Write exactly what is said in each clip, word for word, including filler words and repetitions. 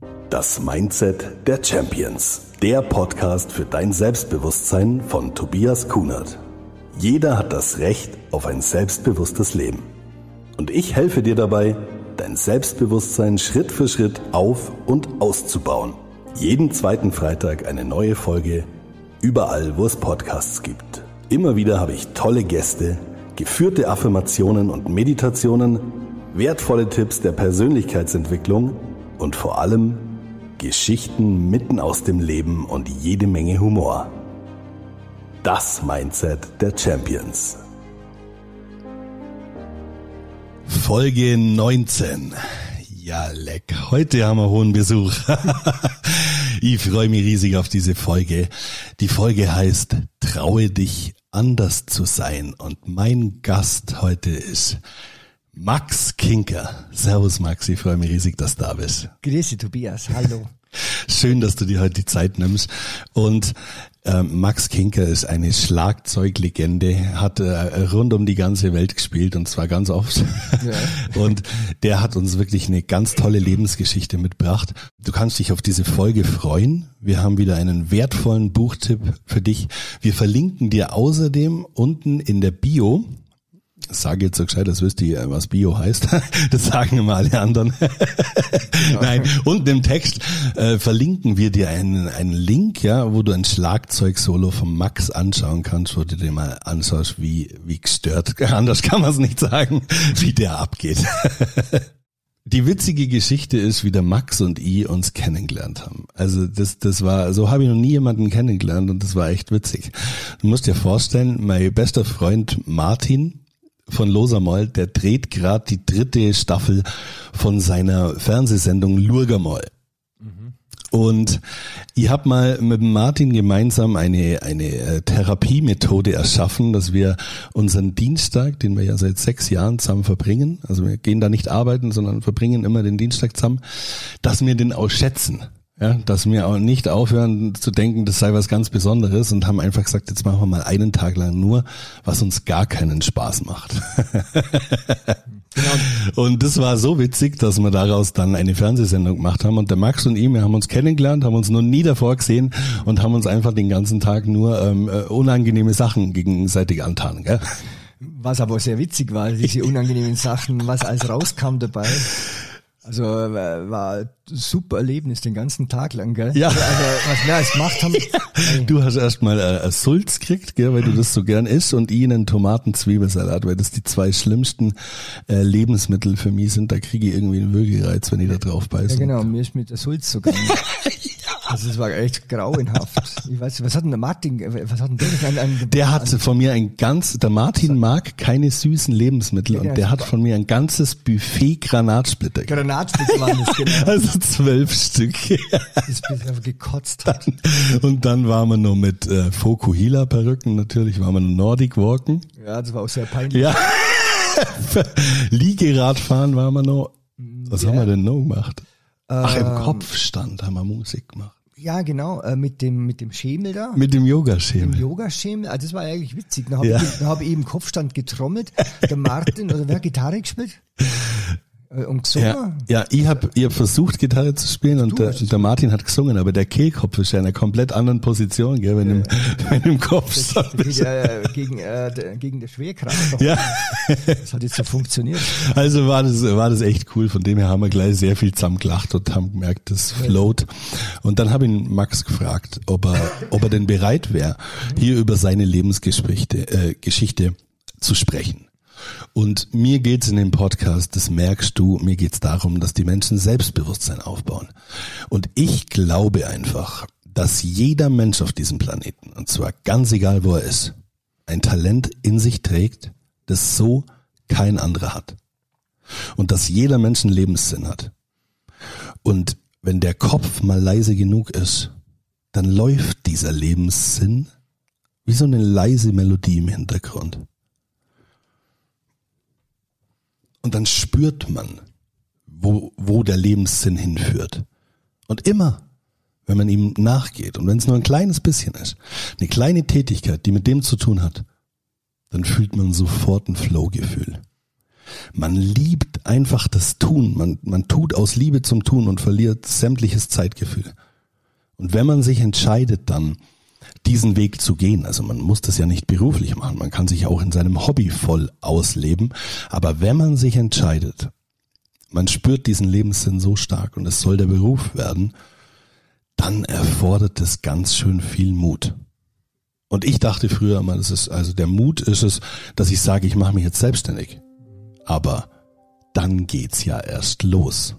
Das Mindset der Champions. Der Podcast für dein Selbstbewusstsein von Tobias Kunert. Jeder hat das Recht auf ein selbstbewusstes Leben. Und ich helfe dir dabei, dein Selbstbewusstsein Schritt für Schritt auf- und auszubauen. Jeden zweiten Freitag eine neue Folge, überall wo es Podcasts gibt. Immer wieder habe ich tolle Gäste, geführte Affirmationen und Meditationen, wertvolle Tipps der Persönlichkeitsentwicklung und vor allem Geschichten mitten aus dem Leben und jede Menge Humor. Das Mindset der Champions. Folge neunzehn. Ja, leck. Heute haben wir hohen Besuch. Ich freue mich riesig auf diese Folge. Die Folge heißt Traue dich, anders zu sein. Und mein Gast heute ist Max Kinker. Servus Max, ich freue mich riesig, dass du da bist. Grüß dich Tobias, hallo. Schön, dass du dir heute die Zeit nimmst. Und äh, Max Kinker ist eine Schlagzeuglegende, hat äh, rund um die ganze Welt gespielt und zwar ganz oft. Ja. Und der hat uns wirklich eine ganz tolle Lebensgeschichte mitgebracht. Du kannst dich auf diese Folge freuen. Wir haben wieder einen wertvollen Buchtipp für dich. Wir verlinken dir außerdem unten in der Bio, sage jetzt so gescheit, das wüsste ich, was Bio heißt. Das sagen immer alle anderen. Nein, unten im Text äh, verlinken wir dir einen, einen Link, ja, wo du ein Schlagzeug-Solo von Max anschauen kannst, wo du dir mal anschaust, wie, wie gestört, anders kann man es nicht sagen, wie der abgeht. Die witzige Geschichte ist, wie der Max und ich uns kennengelernt haben. Also das, das war, so habe ich noch nie jemanden kennengelernt und das war echt witzig. Du musst dir vorstellen, mein bester Freund Martin von Losamoll, der dreht gerade die dritte Staffel von seiner Fernsehsendung Lurgamoll. Mhm. Und ich habe mal mit Martin gemeinsam eine eine Therapiemethode erschaffen, dass wir unseren Dienstag, den wir ja seit sechs Jahren zusammen verbringen, also wir gehen da nicht arbeiten, sondern verbringen immer den Dienstag zusammen, dass wir den auch schätzen. Ja, dass wir auch nicht aufhören zu denken, das sei was ganz Besonderes und haben einfach gesagt, jetzt machen wir mal einen Tag lang nur, was uns gar keinen Spaß macht. Genau. Und das war so witzig, dass wir daraus dann eine Fernsehsendung gemacht haben und der Max und ich, wir haben uns kennengelernt, haben uns noch nie davor gesehen und haben uns einfach den ganzen Tag nur ähm, unangenehme Sachen gegenseitig antan, gell? Was aber sehr witzig war, diese unangenehmen Sachen, was alles rauskam dabei. Also äh, war ein super Erlebnis den ganzen Tag lang, gell? Ja. Also was wir alles gemacht haben. Du hast erstmal äh, Sulz gekriegt, gell, weil du das so gern isst und ich einen Tomaten-Zwiebelsalat, weil das die zwei schlimmsten äh, Lebensmittel für mich sind. Da kriege ich irgendwie einen Würgereiz, wenn ich da drauf beiße. Ja genau, mir ist mit der Sulz so gegangen. Also es war echt grauenhaft. Ich weiß nicht, was hat denn der Martin, was hat denn der? Ein, ein, der hat von mir ein ganz, der Martin mag keine süßen Lebensmittel ja, und der super. Hat von mir ein ganzes Buffet Granatsplitter. Granatsplitter waren das, genau. Also zwölf Stück. Das bis einfach gekotzt hat. Und dann waren wir noch mit äh, Fokuhila-Perücken, natürlich waren wir noch Nordic Walken. Ja, das war auch sehr peinlich. Ja. Liegeradfahren waren wir noch. Was ja. haben wir denn noch gemacht? Ach, im Kopfstand haben wir Musik gemacht. Ja, genau, äh, mit dem mit dem Schemel da. Mit dem Yogaschemel. Mit dem Yogaschemel, also das war eigentlich witzig. Dann habe ja. ich, hab ich eben Kopfstand getrommelt, der Martin, oder wer hat Gitarre gespielt? Und gesungen? Ja, ja ich habe ich hab versucht, Gitarre zu spielen und der, der Martin hat gesungen, aber der Kehlkopf ist ja in einer komplett anderen Position, gell, wenn, ja. im, wenn im Kopf das, das geht ja gegen, äh, gegen die Schwerkraft. Ja. Das hat jetzt so funktioniert. Also war das, war das echt cool, von dem her haben wir gleich sehr viel zusammen gelacht und haben gemerkt, das float. Und dann habe ich Max gefragt, ob er, ob er denn bereit wäre, hier über seine Lebensgeschichte äh, Geschichte zu sprechen. Und mir geht's in dem Podcast, das merkst du, mir geht's darum, dass die Menschen Selbstbewusstsein aufbauen. Und ich glaube einfach, dass jeder Mensch auf diesem Planeten, und zwar ganz egal wo er ist, ein Talent in sich trägt, das so kein anderer hat. Und dass jeder Mensch einen Lebenssinn hat. Und wenn der Kopf mal leise genug ist, dann läuft dieser Lebenssinn wie so eine leise Melodie im Hintergrund. Und dann spürt man, wo, wo der Lebenssinn hinführt. Und immer, wenn man ihm nachgeht, und wenn es nur ein kleines bisschen ist, eine kleine Tätigkeit, die mit dem zu tun hat, dann fühlt man sofort ein Flow-Gefühl. Man liebt einfach das Tun. Man, man tut aus Liebe zum Tun und verliert sämtliches Zeitgefühl. Und wenn man sich entscheidet, dann diesen Weg zu gehen, also man muss das ja nicht beruflich machen, man kann sich auch in seinem Hobby voll ausleben, aber wenn man sich entscheidet, man spürt diesen Lebenssinn so stark und es soll der Beruf werden, dann erfordert es ganz schön viel Mut. Und ich dachte früher immer, das ist, also der Mut ist es, dass ich sage, ich mache mich jetzt selbstständig. Aber dann geht's ja erst los.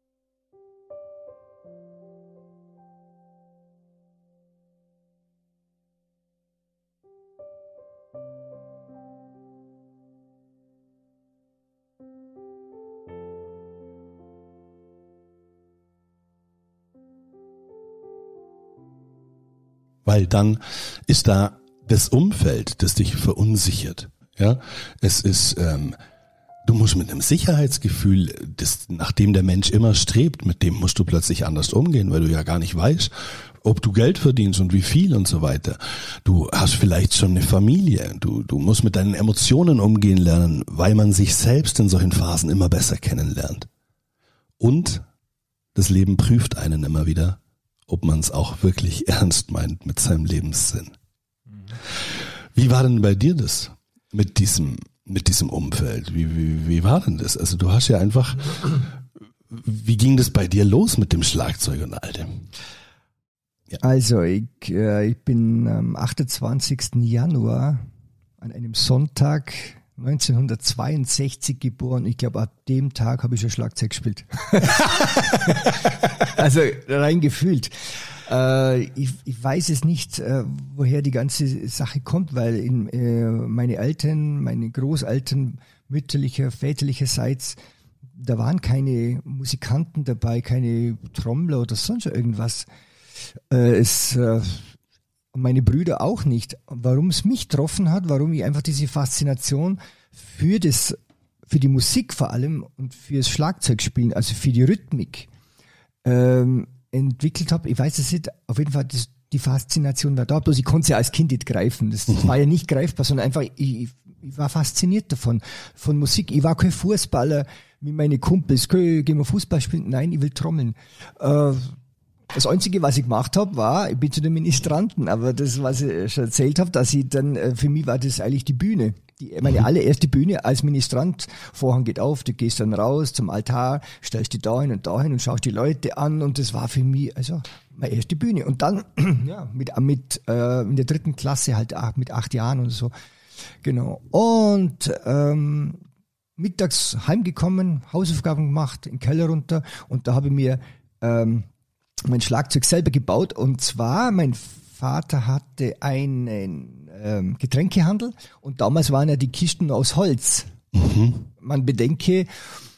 Weil dann ist da das Umfeld, das dich verunsichert. Ja, es ist, ähm, du musst mit einem Sicherheitsgefühl, das, nach dem der Mensch immer strebt, mit dem musst du plötzlich anders umgehen, weil du ja gar nicht weißt, ob du Geld verdienst und wie viel und so weiter. Du hast vielleicht schon eine Familie. Du, du musst mit deinen Emotionen umgehen lernen, weil man sich selbst in solchen Phasen immer besser kennenlernt. Und das Leben prüft einen immer wieder, ob man es auch wirklich ernst meint mit seinem Lebenssinn. Wie war denn bei dir das mit diesem, mit diesem Umfeld? Wie, wie, wie war denn das? Also du hast ja einfach, wie ging das bei dir los mit dem Schlagzeug und all dem? Ja. Also ich, äh, ich bin am achtundzwanzigsten Januar an einem Sonntag neunzehnhundertzweiundsechzig geboren. Ich glaube, ab dem Tag habe ich schon Schlagzeug gespielt. Also rein gefühlt. Äh, ich, ich weiß es nicht, äh, woher die ganze Sache kommt, weil in, äh, meine Eltern, meine Großeltern mütterlicher, väterlicherseits, da waren keine Musikanten dabei, keine Trommler oder sonst irgendwas. Äh, es äh, meine Brüder auch nicht. Warum es mich getroffen hat, warum ich einfach diese Faszination für das, für die Musik vor allem und für das Schlagzeugspielen, also für die Rhythmik, ähm, entwickelt habe, ich weiß es nicht, auf jeden Fall das, die Faszination war da, bloß ich konnte es ja als Kind nicht greifen. Das, das war ja nicht greifbar, sondern einfach, ich, ich war fasziniert davon, von Musik. Ich war kein Fußballer wie meine Kumpels. Gehen wir Fußball spielen? Nein, ich will trommeln. Äh, Das Einzige, was ich gemacht habe, war, ich bin zu den Ministranten, aber das, was ich schon erzählt habe, dass ich dann, für mich war das eigentlich die Bühne. Die, meine allererste Bühne als Ministrant. Vorhang geht auf, du gehst dann raus zum Altar, stellst dich da hin und da hin und schaust die Leute an und das war für mich, also, meine erste Bühne. Und dann, ja, mit, mit, äh, in der dritten Klasse halt mit acht Jahren und so. Genau. Und, ähm, mittags heimgekommen, Hausaufgaben gemacht, in den Keller runter und da habe ich mir, ähm, mein Schlagzeug selber gebaut und zwar, mein Vater hatte einen ähm, Getränkehandel und damals waren ja die Kisten aus Holz. Mhm. Man bedenke,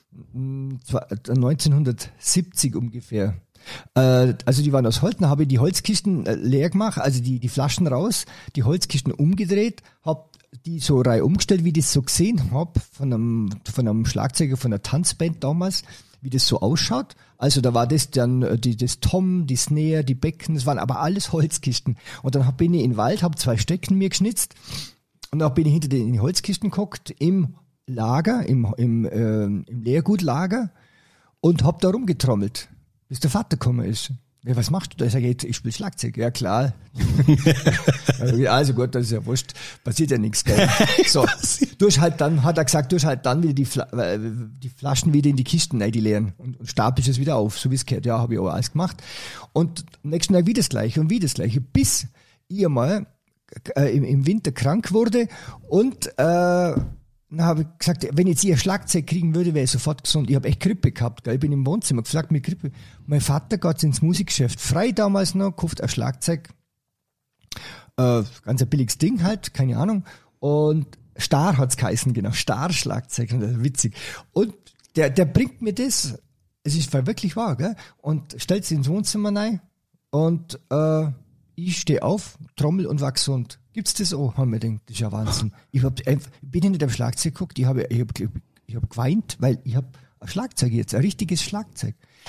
neunzehnhundertsiebzig ungefähr. Äh, also die waren aus Holz, dann habe ich die Holzkisten leer gemacht, also die, die Flaschen raus, die Holzkisten umgedreht, habe die so rei umgestellt, wie ich das so gesehen habe, von einem, von einem Schlagzeuger von einer Tanzband damals, wie das so ausschaut. Also da war das dann die, das Tom, die Snare, die Becken, das waren aber alles Holzkisten. Und dann bin ich in den Wald, habe zwei Stecken mir geschnitzt und dann bin ich hinter den Holzkisten geguckt, im Lager, im, im, äh, im Lehrgutlager und habe da rumgetrommelt, bis der Vater gekommen ist. Ja, was machst du da? Ich sage, ich spiele Schlagzeug. Ja, klar. Also gut, das ist ja wurscht. Passiert ja nichts, gell? So. Du hast halt dann, hat er gesagt, du hast halt dann wieder die, Fla die Flaschen wieder in die Kisten rein, die leeren. Und, und stapelst es wieder auf, so wie es gehört. Ja, habe ich auch alles gemacht. Und am nächsten Tag wieder das Gleiche und wieder das Gleiche. Bis ich einmal äh, im, im Winter krank wurde und, äh, dann habe ich gesagt, wenn jetzt ich ein Schlagzeug kriegen würde, wäre ich sofort gesund. Ich habe echt Grippe gehabt, gell? Ich bin im Wohnzimmer gefragt mit Grippe. Mein Vater geht ins Musikgeschäft, frei damals noch, kauft ein Schlagzeug, äh, ganz ein billiges Ding halt, keine Ahnung. Und Star hat's geheißen, genau, Star-Schlagzeug, witzig. Und der, der bringt mir das, es ist wirklich wahr, gell? Und stellt es ins Wohnzimmer rein und äh, ich stehe auf, trommel und war gesund. Gibt's das auch? Haben wir gedacht, das ist ja Wahnsinn. Ich hab, ich bin nicht am Schlagzeug geguckt, ich habe ich hab, ich hab geweint, weil ich habe ein Schlagzeug jetzt, ein richtiges Schlagzeug.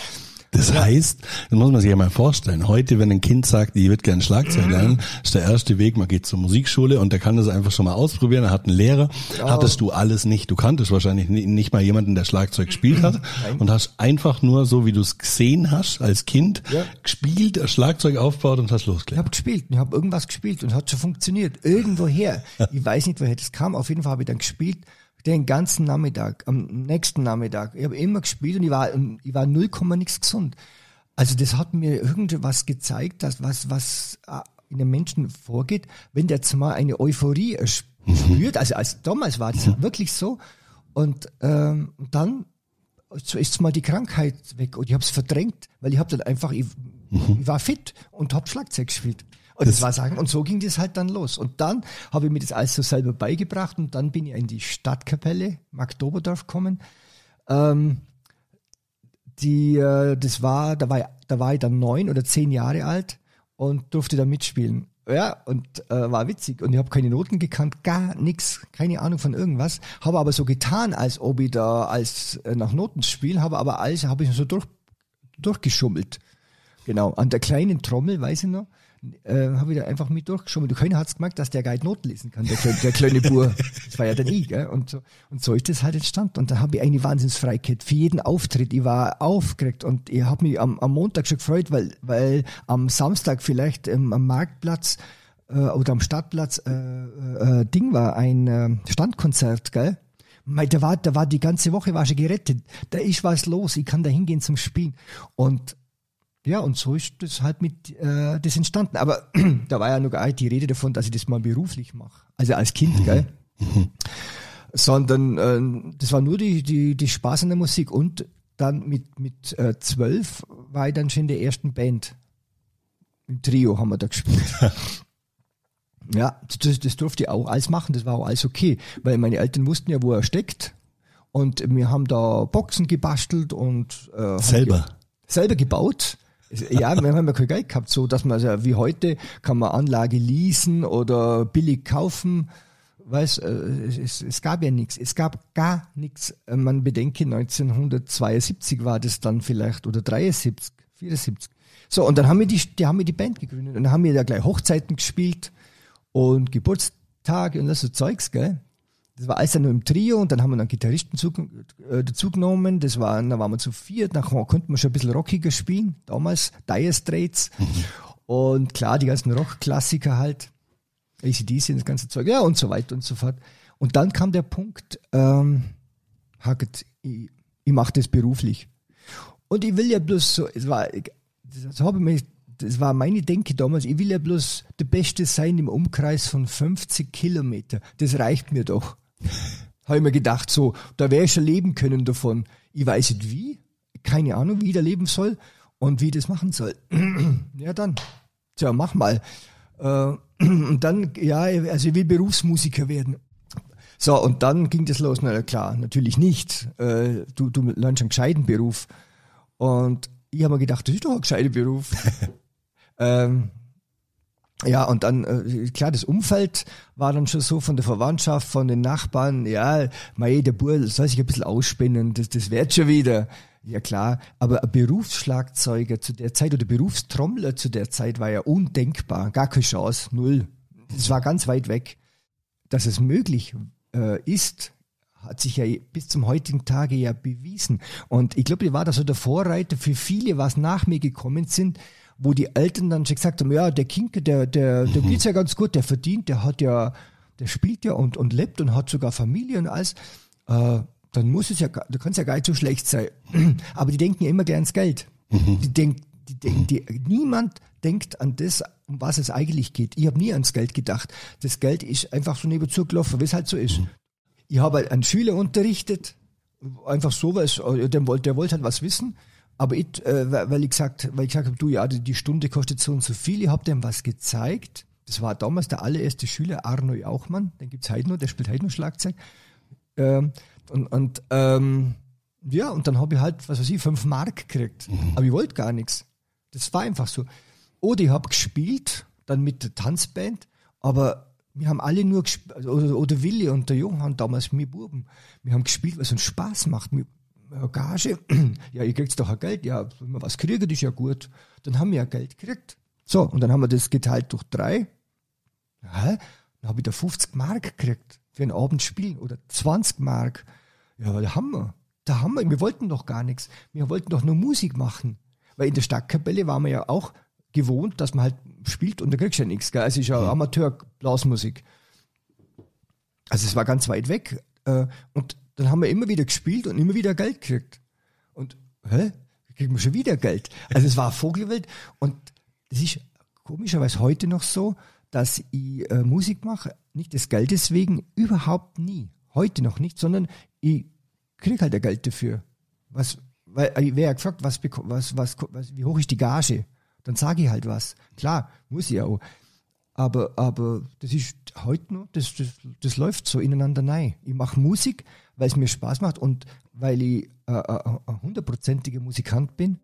Das heißt, das muss man sich ja mal vorstellen. Heute, wenn ein Kind sagt, ich würde gerne Schlagzeug lernen, ist der erste Weg, man geht zur Musikschule und der kann das einfach schon mal ausprobieren. Er hat einen Lehrer. Ja. Hattest du alles nicht. Du kanntest wahrscheinlich nicht mal jemanden, der Schlagzeug gespielt hat. Nein. Und hast einfach nur, so wie du es gesehen hast, als Kind, ja. gespielt, das Schlagzeug aufgebaut und hast losgelegt. Ich habe gespielt. Ich habe irgendwas gespielt und hat schon funktioniert. Irgendwoher. Ich weiß nicht, woher das kam. Auf jeden Fall habe ich dann gespielt. Den ganzen Nachmittag, am nächsten Nachmittag. Ich habe immer gespielt und ich war, ich war null Komma nix gesund. Also das hat mir irgendwas gezeigt, dass was, was in den Menschen vorgeht, wenn der jetzt mal eine Euphorie spürt. Also als damals war das mhm. wirklich so. Und ähm, dann ist mal die Krankheit weg und ich habe es verdrängt, weil ich habe dann einfach, ich, mhm. ich war fit und habe Schlagzeug gespielt. Und das war sagen, und so ging das halt dann los. Und dann habe ich mir das alles so selber beigebracht und dann bin ich in die Stadtkapelle Marktoberdorf gekommen. Ähm, die, äh, das war, da war, da war ich dann neun oder zehn Jahre alt und durfte da mitspielen. Ja, und äh, war witzig. Und ich habe keine Noten gekannt, gar nichts, keine Ahnung von irgendwas. Habe aber so getan, als ob ich da als äh, nach Noten spiele, habe aber alles, habe ich so durch, durchgeschummelt. Genau, an der kleinen Trommel, weiß ich noch. Äh, habe ich da einfach mit durchgeschoben. Keiner hat's gemerkt, dass der gar nicht Noten lesen kann, der, der kleine Bur. Das war ja dann ich, gell? Und so, und so ist das halt entstanden. Und da habe ich eine Wahnsinnsfreiheit für jeden Auftritt. Ich war aufgeregt und ich habe mich am, am Montag schon gefreut, weil, weil am Samstag vielleicht ähm, am Marktplatz äh, oder am Stadtplatz äh, äh, Ding war, ein äh, Standkonzert, gell? Da war, da war die ganze Woche war schon gerettet. Da ist was los, ich kann da hingehen zum Spielen. Und ja, und so ist das halt mit äh, das entstanden. Aber da war ja noch gar nicht die Rede davon, dass ich das mal beruflich mache. Also als Kind, gell? Sondern äh, das war nur die, die, die Spaß an der Musik. Und dann mit, mit äh, zwölf war ich dann schon in der ersten Band. Im Trio haben wir da gespielt. Ja, das, das durfte ich auch alles machen, das war auch alles okay. Weil meine Eltern wussten ja, wo er steckt. Und wir haben da Boxen gebastelt und äh, selber. Ge- selber gebaut. Ja, wir haben ja kein Geld gehabt, so dass man, also wie heute, kann man Anlage leasen oder billig kaufen. Weiß, es, es gab ja nichts. Es gab gar nichts. Man bedenke, neunzehnhundertzweiundsiebzig war das dann vielleicht, oder dreiundsiebzig, vierundsiebzig. So, und dann haben wir die, die haben wir die Band gegründet und dann haben wir da gleich Hochzeiten gespielt und Geburtstage und das so Zeugs, gell? Das war alles dann nur im Trio und dann haben wir dann Gitarristen zu, äh, dazu genommen. Das war, dann waren wir zu viert, nachher konnten wir schon ein bisschen rockiger spielen. Damals Dire Straits. Mhm. Und klar, die ganzen Rock-Klassiker halt. A C D C und das ganze Zeug. Ja, und so weiter und so fort. Und dann kam der Punkt, ähm, Hackett, ich, ich mache das beruflich. Und ich will ja bloß so, es war, das habe ich mir, das war meine Denke damals, ich will ja bloß der Beste sein im Umkreis von fünfzig Kilometer. Das reicht mir doch. Habe ich mir gedacht, so, da wäre ich schon leben können davon. Ich weiß nicht wie, keine Ahnung, wie ich da leben soll und wie ich das machen soll. Ja, dann, tja, mach mal. Äh, und dann, ja, also ich will Berufsmusiker werden. So, und dann ging das los. Na klar, natürlich nicht. Äh, du, du lernst einen gescheiten Beruf. Und ich habe mir gedacht, das ist doch ein gescheiter Beruf. ähm, Ja, und dann, äh, klar, das Umfeld war dann schon so von der Verwandtschaft, von den Nachbarn, ja, mei, der Bub soll sich ein bisschen ausspinnen, das, das wird schon wieder. Ja klar, aber ein Berufsschlagzeuger zu der Zeit oder Berufstrommler zu der Zeit war ja undenkbar, gar keine Chance, null. Das war ganz weit weg. Dass es möglich äh, ist, hat sich ja bis zum heutigen Tage ja bewiesen. Und ich glaube, ich war da so der Vorreiter für viele, was nach mir gekommen sind, wo die Eltern dann schon gesagt haben, ja, der Kinke, der, der, der geht's ja ganz gut, der verdient, der hat ja, der spielt ja und, und lebt und hat sogar Familie und alles, äh, dann muss es ja, da kann es ja gar nicht so schlecht sein. Aber die denken ja immer gern ans Geld. Die denken, die, die, die, niemand denkt an das, um was es eigentlich geht. Ich habe nie ans Geld gedacht. Das Geld ist einfach so nebenzu gelaufen, wie es halt so ist. Ich habe halt einen Schüler unterrichtet, einfach so, weil es, der wollte, der wollte halt was wissen. Aber ich, äh, weil ich gesagt, weil ich gesagt habe, du, ja, die, die Stunde kostet so und so viel, ich habe dem was gezeigt. Das war damals der allererste Schüler, Arno Jauchmann, den gibt's heute noch, der spielt heute noch Schlagzeug. Ähm, und und ähm, ja, und dann habe ich halt, was weiß ich, fünf Mark gekriegt. Mhm. Aber ich wollte gar nichts. Das war einfach so. Oder ich habe gespielt, dann mit der Tanzband, aber wir haben alle nur gespielt, oder, oder Willi und der Johann damals, wir Buben, wir haben gespielt, was uns Spaß macht. Wir, Gage, ja, ihr kriegt doch ein Geld, ja, wenn wir was kriegen, das ist ja gut. Dann haben wir ja Geld gekriegt. So, und dann haben wir das geteilt durch drei. Ja, dann habe ich da fünfzig Mark gekriegt für einen Abend spielen oder zwanzig Mark. Ja, weil da haben wir, da haben wir, wir wollten doch gar nichts. Wir wollten doch nur Musik machen. Weil in der Stadtkapelle waren wir ja auch gewohnt, dass man halt spielt und da kriegst du ja nichts. Gell? Also es ist ja Amateur-Blasmusik. Also es war ganz weit weg. Und dann haben wir immer wieder gespielt und immer wieder Geld gekriegt. Und, hä? Kriegen wir schon wieder Geld. Also es war eine Vogelwelt. Und das ist komischerweise heute noch so, dass ich äh, Musik mache, nicht des Geldes wegen, überhaupt nie. Heute noch nicht, sondern ich kriege halt ein Geld dafür. Was, weil ich wäre ja gefragt, was, was, was, was, wie hoch ist die Gage? Dann sage ich halt was. Klar, muss ich auch. Aber, aber das ist heute noch, das, das, das läuft so ineinander rein. Ich mache Musik, weil es mir Spaß macht und weil ich äh, äh, ein hundertprozentiger Musikant bin.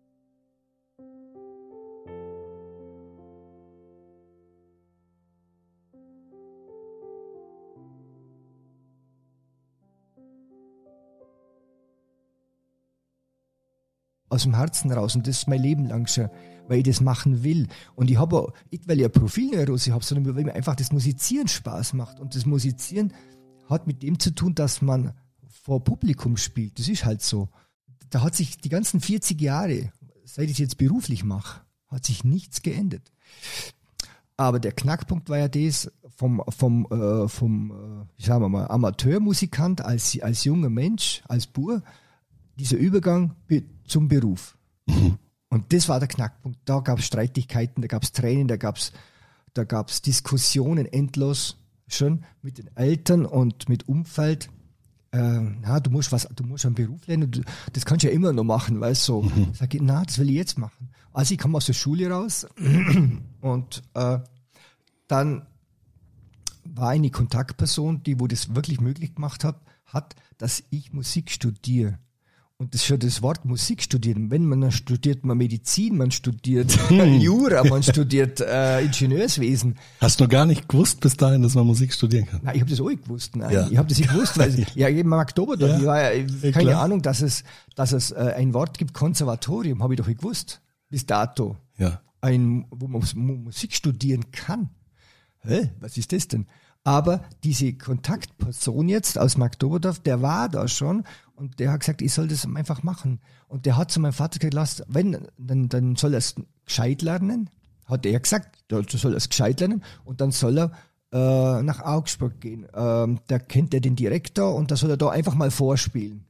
Aus dem Herzen raus und das ist mein Leben lang schon, weil ich das machen will. Und ich habe nicht, weil ich eine Profilneurose habe, sondern weil mir einfach das Musizieren Spaß macht. Und das Musizieren hat mit dem zu tun, dass man vor Publikum spielt. Das ist halt so. Da hat sich die ganzen vierzig Jahre, seit ich es jetzt beruflich mache, hat sich nichts geändert. Aber der Knackpunkt war ja das, vom, vom, äh, vom äh, ich sag mal, Amateurmusikant als, als junger Mensch, als Bur, dieser Übergang zum Beruf. Mhm. Und das war der Knackpunkt. Da gab es Streitigkeiten, da gab es Tränen, da gab es da gab's Diskussionen endlos schon mit den Eltern und mit Umfeld. Äh, na, du musst was, du musst einen Beruf lernen, du, das kannst du ja immer noch machen, weißt du. So. Mhm. Sag ich, na, das will ich jetzt machen. Also ich komme aus der Schule raus und äh, dann war eine Kontaktperson, die wo das wirklich möglich gemacht hat, hat, dass ich Musik studiere. Und das ist schon das Wort Musik studieren. Wenn man dann studiert man Medizin, man studiert hm. Jura, man studiert äh, Ingenieurswesen. Hast du gar nicht gewusst bis dahin, dass man Musik studieren kann? Nein, ich habe das auch nicht gewusst. Nein. Ja. Ich habe das nicht gewusst, weil ich, ja, eben am Oktober, ja. ich war ja, ja keine klar. Ahnung, dass es, dass es äh, ein Wort gibt, Konservatorium, habe ich doch nicht gewusst. Bis dato. Ja. Ein, wo man Musik studieren kann. Hä? Was ist das denn? Aber diese Kontaktperson jetzt aus Magdoberdorf, der war da schon und der hat gesagt, ich soll das einfach machen. Und der hat zu meinem Vater gesagt, lass, wenn, dann, dann soll er es gescheit lernen. Hat er gesagt, der soll er es gescheit lernen und dann soll er äh, nach Augsburg gehen. Ähm, da kennt er den Direktor und da soll er da einfach mal vorspielen.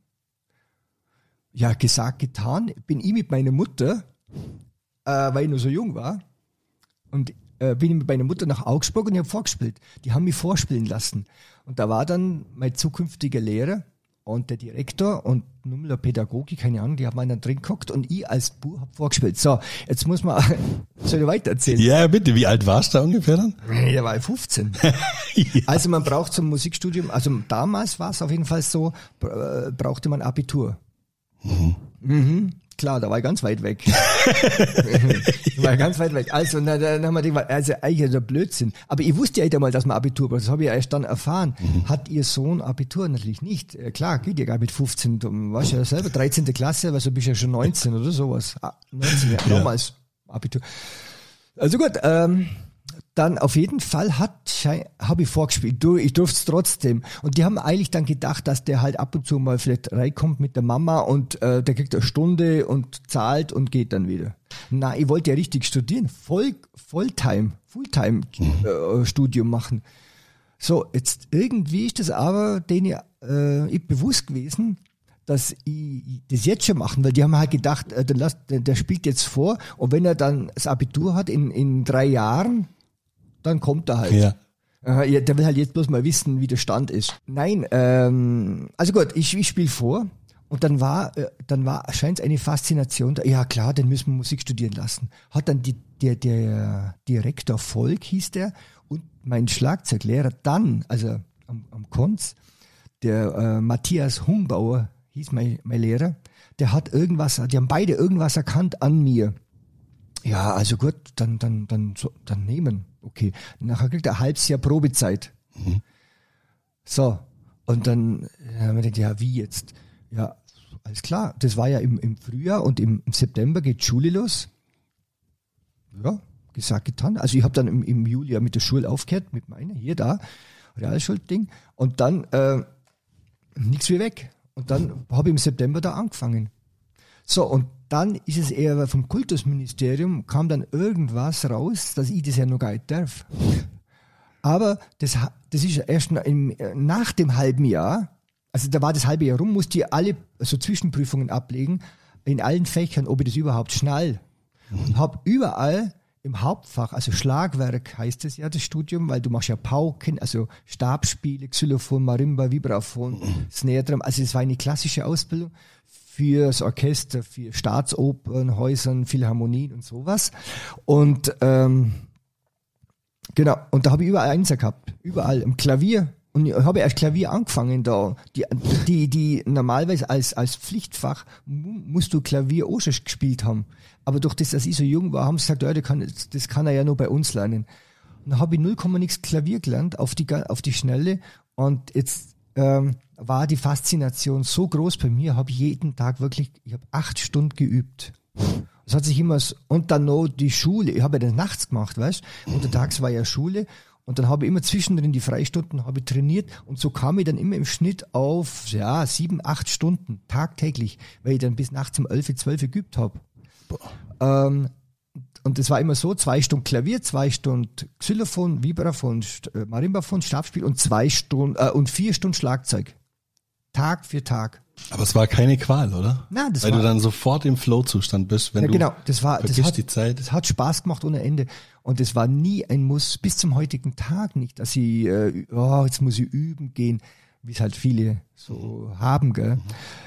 Ja, gesagt, getan. Bin ich mit meiner Mutter, äh, weil ich noch so jung war, und bin ich mit meiner Mutter nach Augsburg und ich habe vorgespielt. Die haben mich vorspielen lassen. Und da war dann mein zukünftiger Lehrer und der Direktor und nun der Pädagogik, keine Ahnung, die haben einen dann drin geguckt und ich als Bub habe vorgespielt. So, jetzt muss man, soll ich weiter erzählen? Ja, bitte. Wie alt warst du da ungefähr dann? Ja, war ich fünfzehn. Ja. Also man braucht zum Musikstudium, also damals war es auf jeden Fall so, brauchte man Abitur. Mhm. Mhm. Klar, da war ich ganz weit weg. da war ich ganz weit weg. Also, na, dann haben wir gedacht, also eigentlich der Blödsinn. Aber ich wusste ja nicht einmal, dass man Abitur braucht. Das habe ich ja erst dann erfahren. Mhm. Hat ihr Sohn Abitur? Natürlich nicht. Klar, geht ja gar mit fünfzehn. Du warst ja selber dreizehnte Klasse, also bist ja schon neunzehn oder sowas. neunzehn, ja, ja. Damals Abitur. Also gut, ähm, dann auf jeden Fall hat habe ich vorgespielt. Du, ich durfte es trotzdem. Und die haben eigentlich dann gedacht, dass der halt ab und zu mal vielleicht reinkommt mit der Mama und äh, der kriegt eine Stunde und zahlt und geht dann wieder. Na, ich wollte ja richtig studieren. Voll, Volltime, Fulltime äh, Studium machen. So, jetzt irgendwie ist das aber denen äh, ich bewusst gewesen, dass ich das jetzt schon machen, weil die haben halt gedacht, äh, der, der, der spielt jetzt vor und wenn er dann das Abitur hat in, in drei Jahren, dann kommt er halt. Ja. Äh, der will halt jetzt bloß mal wissen, wie der Stand ist. Nein, ähm, also gut, ich, ich spiele vor und dann war, äh, dann war scheint eine Faszination da. Ja klar, den müssen wir Musik studieren lassen. Hat dann die, der, der Direktor Volk hieß der und mein Schlagzeuglehrer dann, also am, am Konz, der äh, Matthias Humbauer hieß mein, mein Lehrer, der hat irgendwas, die haben beide irgendwas erkannt an mir. Ja, also gut, dann, dann, dann, so, dann nehmen. Okay. Nachher kriegt er ein halbes Jahr Probezeit. Mhm. So. Und dann haben wir gedacht, ja, wie jetzt? Ja, alles klar. Das war ja im, im Frühjahr und im, im September geht Schule los. Ja, gesagt, getan. Also ich habe dann im, im Juli ja mit der Schule aufgehört, mit meiner, hier, da, Realschulding. Und dann äh, nichts wie weg. Und dann habe ich im September da angefangen. So, und dann ist es eher vom Kultusministerium, kam dann irgendwas raus, dass ich das ja noch gar nicht darf. Aber das, das ist erst im, nach dem halben Jahr, also da war das halbe Jahr rum, musste ich alle so Zwischenprüfungen ablegen, in allen Fächern, ob ich das überhaupt schnall. Und habe überall im Hauptfach, also Schlagwerk heißt es ja, das Studium, weil du machst ja Pauken, also Stabspiele, Xylophon, Marimba, Vibraphon, Snare Drum, also es war eine klassische Ausbildung für das Orchester, für Staatsopern, Häusern, Philharmonien und sowas. Und ähm, genau, und da habe ich überall Einser gehabt, überall, im Klavier. Und ich habe erst Klavier angefangen da. Die, die, die normalerweise als, als Pflichtfach musst du Klavier auch schon gespielt haben. Aber durch das, dass ich so jung war, haben sie gesagt, ja, das kann, das kann er ja nur bei uns lernen. Und dann habe ich null Komma nix Klavier gelernt auf die, auf die Schnelle. Und jetzt ähm, war die Faszination so groß bei mir, habe ich jeden Tag wirklich, ich habe acht Stunden geübt. Das hat sich immer so, und dann noch die Schule. Ich habe ja das nachts gemacht, weißt du? Untertags war ja Schule. Und dann habe ich immer zwischendrin die Freistunden habe ich trainiert und so kam ich dann immer im Schnitt auf ja sieben, acht Stunden tagtäglich, weil ich dann bis nachts um elf, zwölf geübt habe. Ähm, und das war immer so, zwei Stunden Klavier, zwei Stunden Xylophon, Vibraphon, St- Marimbaphon, Stabspiel und zwei Stunden äh, und vier Stunden Schlagzeug. Tag für Tag. Aber es war keine Qual, oder? Nein, das Weil war, du dann sofort im Flow-Zustand bist, wenn ja, du genau, das war, das vergisst hat, die Zeit. Das hat Spaß gemacht ohne Ende. Und es war nie ein Muss, bis zum heutigen Tag nicht, dass ich, äh, oh, jetzt muss ich üben gehen, wie es halt viele so haben, gell.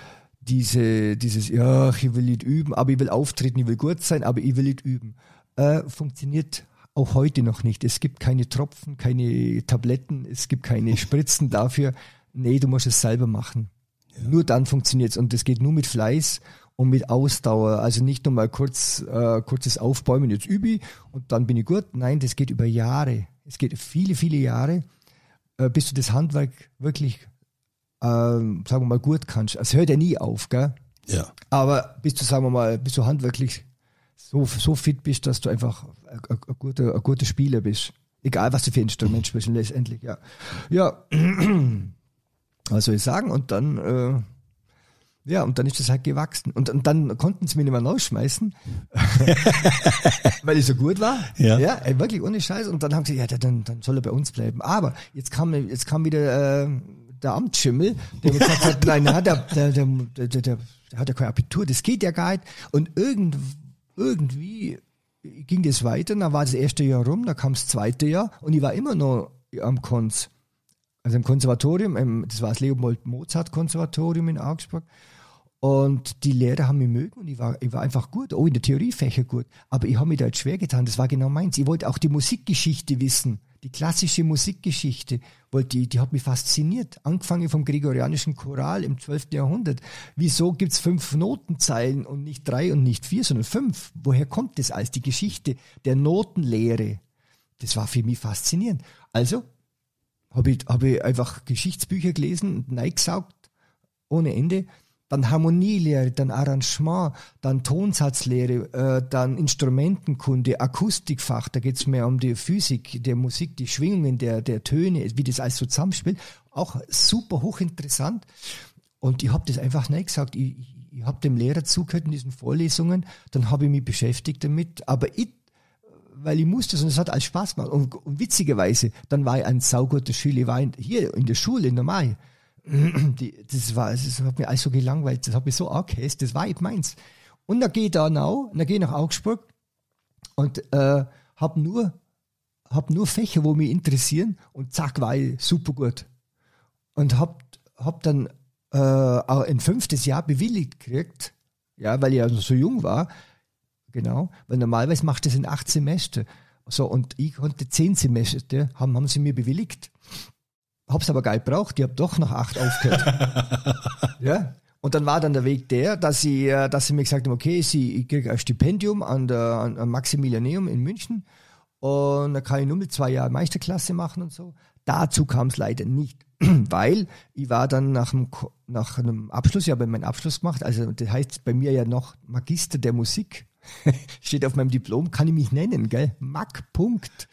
Diese, dieses, ja, ich will nicht üben, aber ich will auftreten, ich will gut sein, aber ich will nicht üben. Äh, funktioniert auch heute noch nicht. Es gibt keine Tropfen, keine Tabletten, es gibt keine Spritzen dafür. Nee, du musst es selber machen. Ja. Nur dann funktioniert es. Und das geht nur mit Fleiß und mit Ausdauer. Also nicht nur mal kurz, äh, kurzes Aufbäumen, jetzt übe ich und dann bin ich gut. Nein, das geht über Jahre. Es geht viele, viele Jahre, äh, bis du das Handwerk wirklich, äh, sagen wir mal, gut kannst. Es hört ja nie auf, gell? Ja. Aber bis du, sagen wir mal, bis du handwerklich so, so fit bist, dass du einfach ein, ein, ein, guter, ein guter Spieler bist. Egal, was du für ein Instrument spielst, letztendlich, ja. Ja, was soll ich sagen? Und dann, äh, ja, und dann ist das halt gewachsen. Und, und dann konnten sie mich nicht mehr rausschmeißen, weil ich so gut war. Ja. Ja, ey, wirklich ohne Scheiß. Und dann haben sie gesagt, ja, dann, dann soll er bei uns bleiben. Aber jetzt kam, jetzt kam wieder äh, der Amtsschimmel, der mir gesagt hat, nein, der, der, der, der, der, der, der hat ja kein Abitur, das geht ja gar nicht. Und irgend, irgendwie ging das weiter, dann war das erste Jahr rum, dann kam das zweite Jahr und ich war immer noch am Konz. Also im Konservatorium, im, das war das Leopold-Mozart-Konservatorium in Augsburg. Und die Lehrer haben mich mögen und ich war, ich war einfach gut, auch in der Theoriefächer gut. Aber ich habe mich da jetzt schwer getan, das war genau meins. Ich wollte auch die Musikgeschichte wissen, die klassische Musikgeschichte, wollte ich, die hat mich fasziniert. Angefangen vom gregorianischen Choral im zwölften Jahrhundert. Wieso gibt's fünf Notenzeilen und nicht drei und nicht vier, sondern fünf? Woher kommt das alles? Die Geschichte der Notenlehre, das war für mich faszinierend. Also habe ich, hab ich einfach Geschichtsbücher gelesen und reingesaugt, ohne Ende. Dann Harmonielehre, dann Arrangement, dann Tonsatzlehre, äh, dann Instrumentenkunde, Akustikfach, da geht's mehr um die Physik der Musik, die Schwingungen der, der Töne, wie das alles so zusammenspielt. Auch super hochinteressant. Und ich habe das einfach nicht gesagt. Ich, ich, ich habe dem Lehrer zugehört in diesen Vorlesungen, dann habe ich mich beschäftigt damit. Aber ich, weil ich musste, und es hat alles Spaß gemacht. Und, und witzigerweise, dann war ich ein sauguter Schüler. Ich war in, hier in der Schule, normal. Die, das war, das hat mir alles so gelangweilt, das hat mich so angehäst, das war nicht meins. Und dann gehe ich da nach, dann gehe ich nach Augsburg und äh, habe nur, hab nur Fächer, wo mich interessieren und zack, war ich super gut. Und habe hab dann äh, auch ein fünftes Jahr bewilligt gekriegt, ja, weil ich ja so jung war, genau, weil normalerweise macht das in acht Semester. So, und ich konnte zehn Semester, haben, haben sie mir bewilligt. Hab's aber gar nicht gebraucht, ich hab doch nach acht aufgehört. Ja. Und dann war dann der Weg der, dass sie, dass sie mir gesagt haben, okay, sie, ich kriege ein Stipendium an der an, an Maximilianeum in München und dann kann ich nur mit zwei Jahren Meisterklasse machen und so. dazu kam es leider nicht, weil ich war dann nach einem, nach einem Abschluss, ich habe meinen Abschluss gemacht, also das heißt bei mir ja noch Magister der Musik. Steht auf meinem Diplom, kann ich mich nennen, gell? Mag, Punkt.